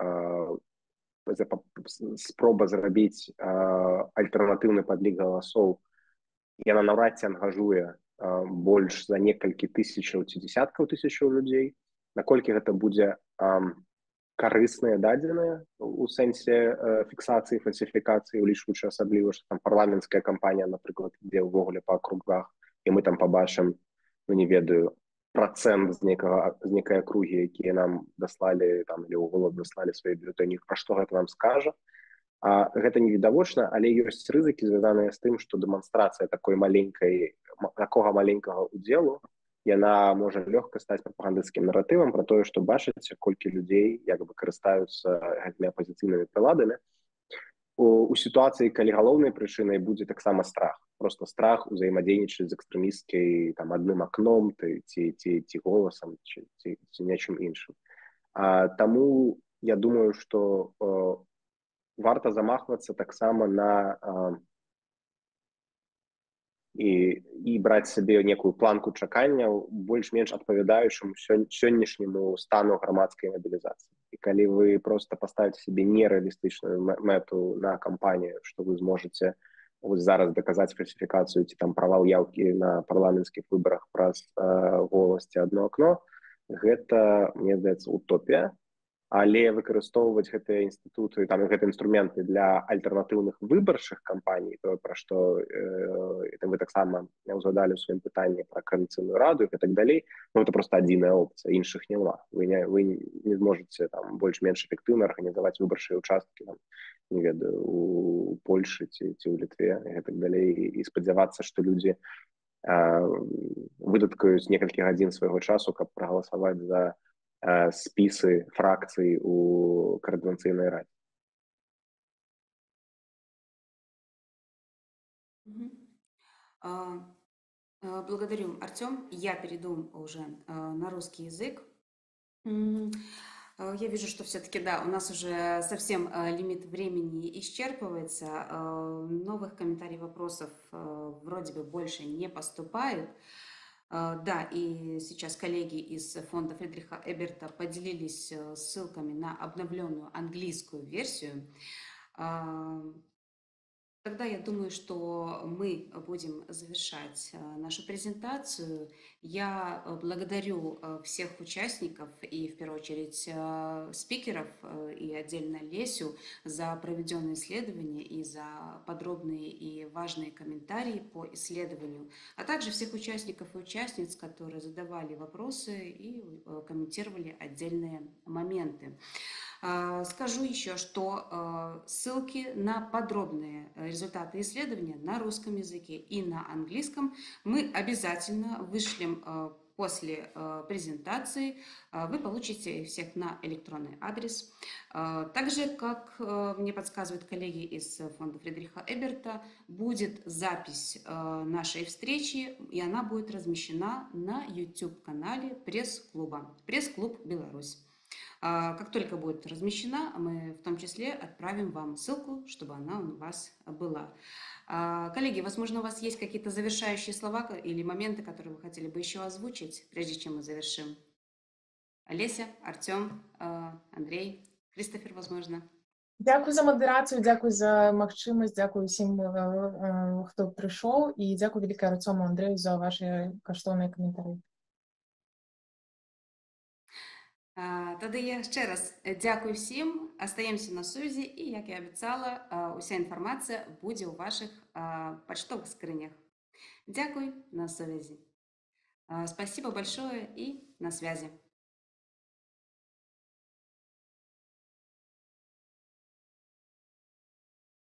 спроба зрабіць альтэрнатыўны падлік галасоў, яна наўрад ці ангажуе больш за некалькі тысячаў ці дзесяткаў тысячаў людзей. Наколькі гэта будзе карысныя дадзеныя у сэнсе фіксацыі фальсіфікацыі, улічваючы асабліва, што там парламенцкая кампанія, напрыклад, ідзе ўвогуле па акругах, і мы там пабачым, ну не ведаю, процент з нейкай акругі, якія нам даслалі там или ўголод даслалі свае бюлетэні, пра што гэта нам скажа. Гэта не відавочна, але ёсць рызыкі, звязаныя з тым, што дэманстрацыя такой такога маленькага удзелу, яна можа лёгка стаць прапагандысцкім наратывам пра тое, што бачыце, колькі людзей як бы карыстаюцца гэтымі апазіцыйнымі прыладамі. У сітуацыі, калі галоўнай прычынай будзе таксама страх. Просто страх узаемадзейнічаць з экстрэмісцкай там адным акном ці голасам ці нечым іншым. Таму я думаю, што варта замахвацца таксама на і браць сабе некую планку чакання, больш-менш адпавядаючым сённяшняму стану грамадскай мабілізацыі. І калі вы просто паставіце сабе нереалістычную мэту на кампанію, што вы зможаце зараз даказаць фальсіфікацыю ці там правал яўкі на парламенцкіх выбарах праз голас ці адно акно, гэта, мне здаецца, утопія. Але выкарыстоўваць гэтыя інстытуты, там гэты інструменты для альтэрнатыўных выбарчых кампаній, тое, пра што вы таксама ўзгадалі ў сваім пытанні пра Коаліцыйную раду і так далей, ну, это просто адзіная опцыя, іншых няма. Вы не зможаце там больш-менш эфектыўна арганізаваць выбарчыя участкі, там, не ведаю, у Польшы ці ў Літве і так далей, і спадзявацца, што людзі выдаткаюць некалькі гадзін свайго часу, каб прагаласаваць за спісы фракцый у Координационной раде. Благодарю, Артем. Я перейду уже на русский язык. Я вижу, что все-таки, да, у нас уже совсем лимит времени исчерпывается. Новых комментариев, вопросов вроде бы больше не поступает. Да, и сейчас коллеги из фонда Фридриха Эберта поделились ссылками на обновленную английскую версию. Тогда я думаю, что мы будем завершать нашу презентацию. Я благодарю всех участников и, в первую очередь, спикеров и отдельно Лесю за проведенное исследование и за подробные и важные комментарии по исследованию, а также всех участников и участниц, которые задавали вопросы и комментировали отдельные моменты. Скажу еще, что ссылки на подробные результаты исследования на русском языке и на английском мы обязательно вышлем после презентации. Вы получите всех на электронный адрес. Также, как мне подсказывают коллеги из фонда Фридриха Эберта, будет запись нашей встречи, и она будет размещена на YouTube-канале пресс-клуба «Пресс-клуб Беларусь». Как только будет размещена, мы в том числе отправим вам ссылку, чтобы она у вас была. Коллеги, возможно, у вас есть какие-то завершающие слова или моменты, которые вы хотели бы еще озвучить, прежде чем мы завершим? Олеся, Артем, Андрей, Кристофер, возможно. Дзякуй за мадэрацыю, дзякуй за магчымасць, дзякуй усім, хто прыйшоў, і дзякуй вялікае Артёму, Андрэю за ваши каштоўныя каментары. Тады яшчэ раз дзякуй всім, астаемся на сувязі, і, як я абяцала, уся інфармацыя будзе ў вашых пачтовых скрынях. Дзякуй, на связи. Спасибо большое и на связи.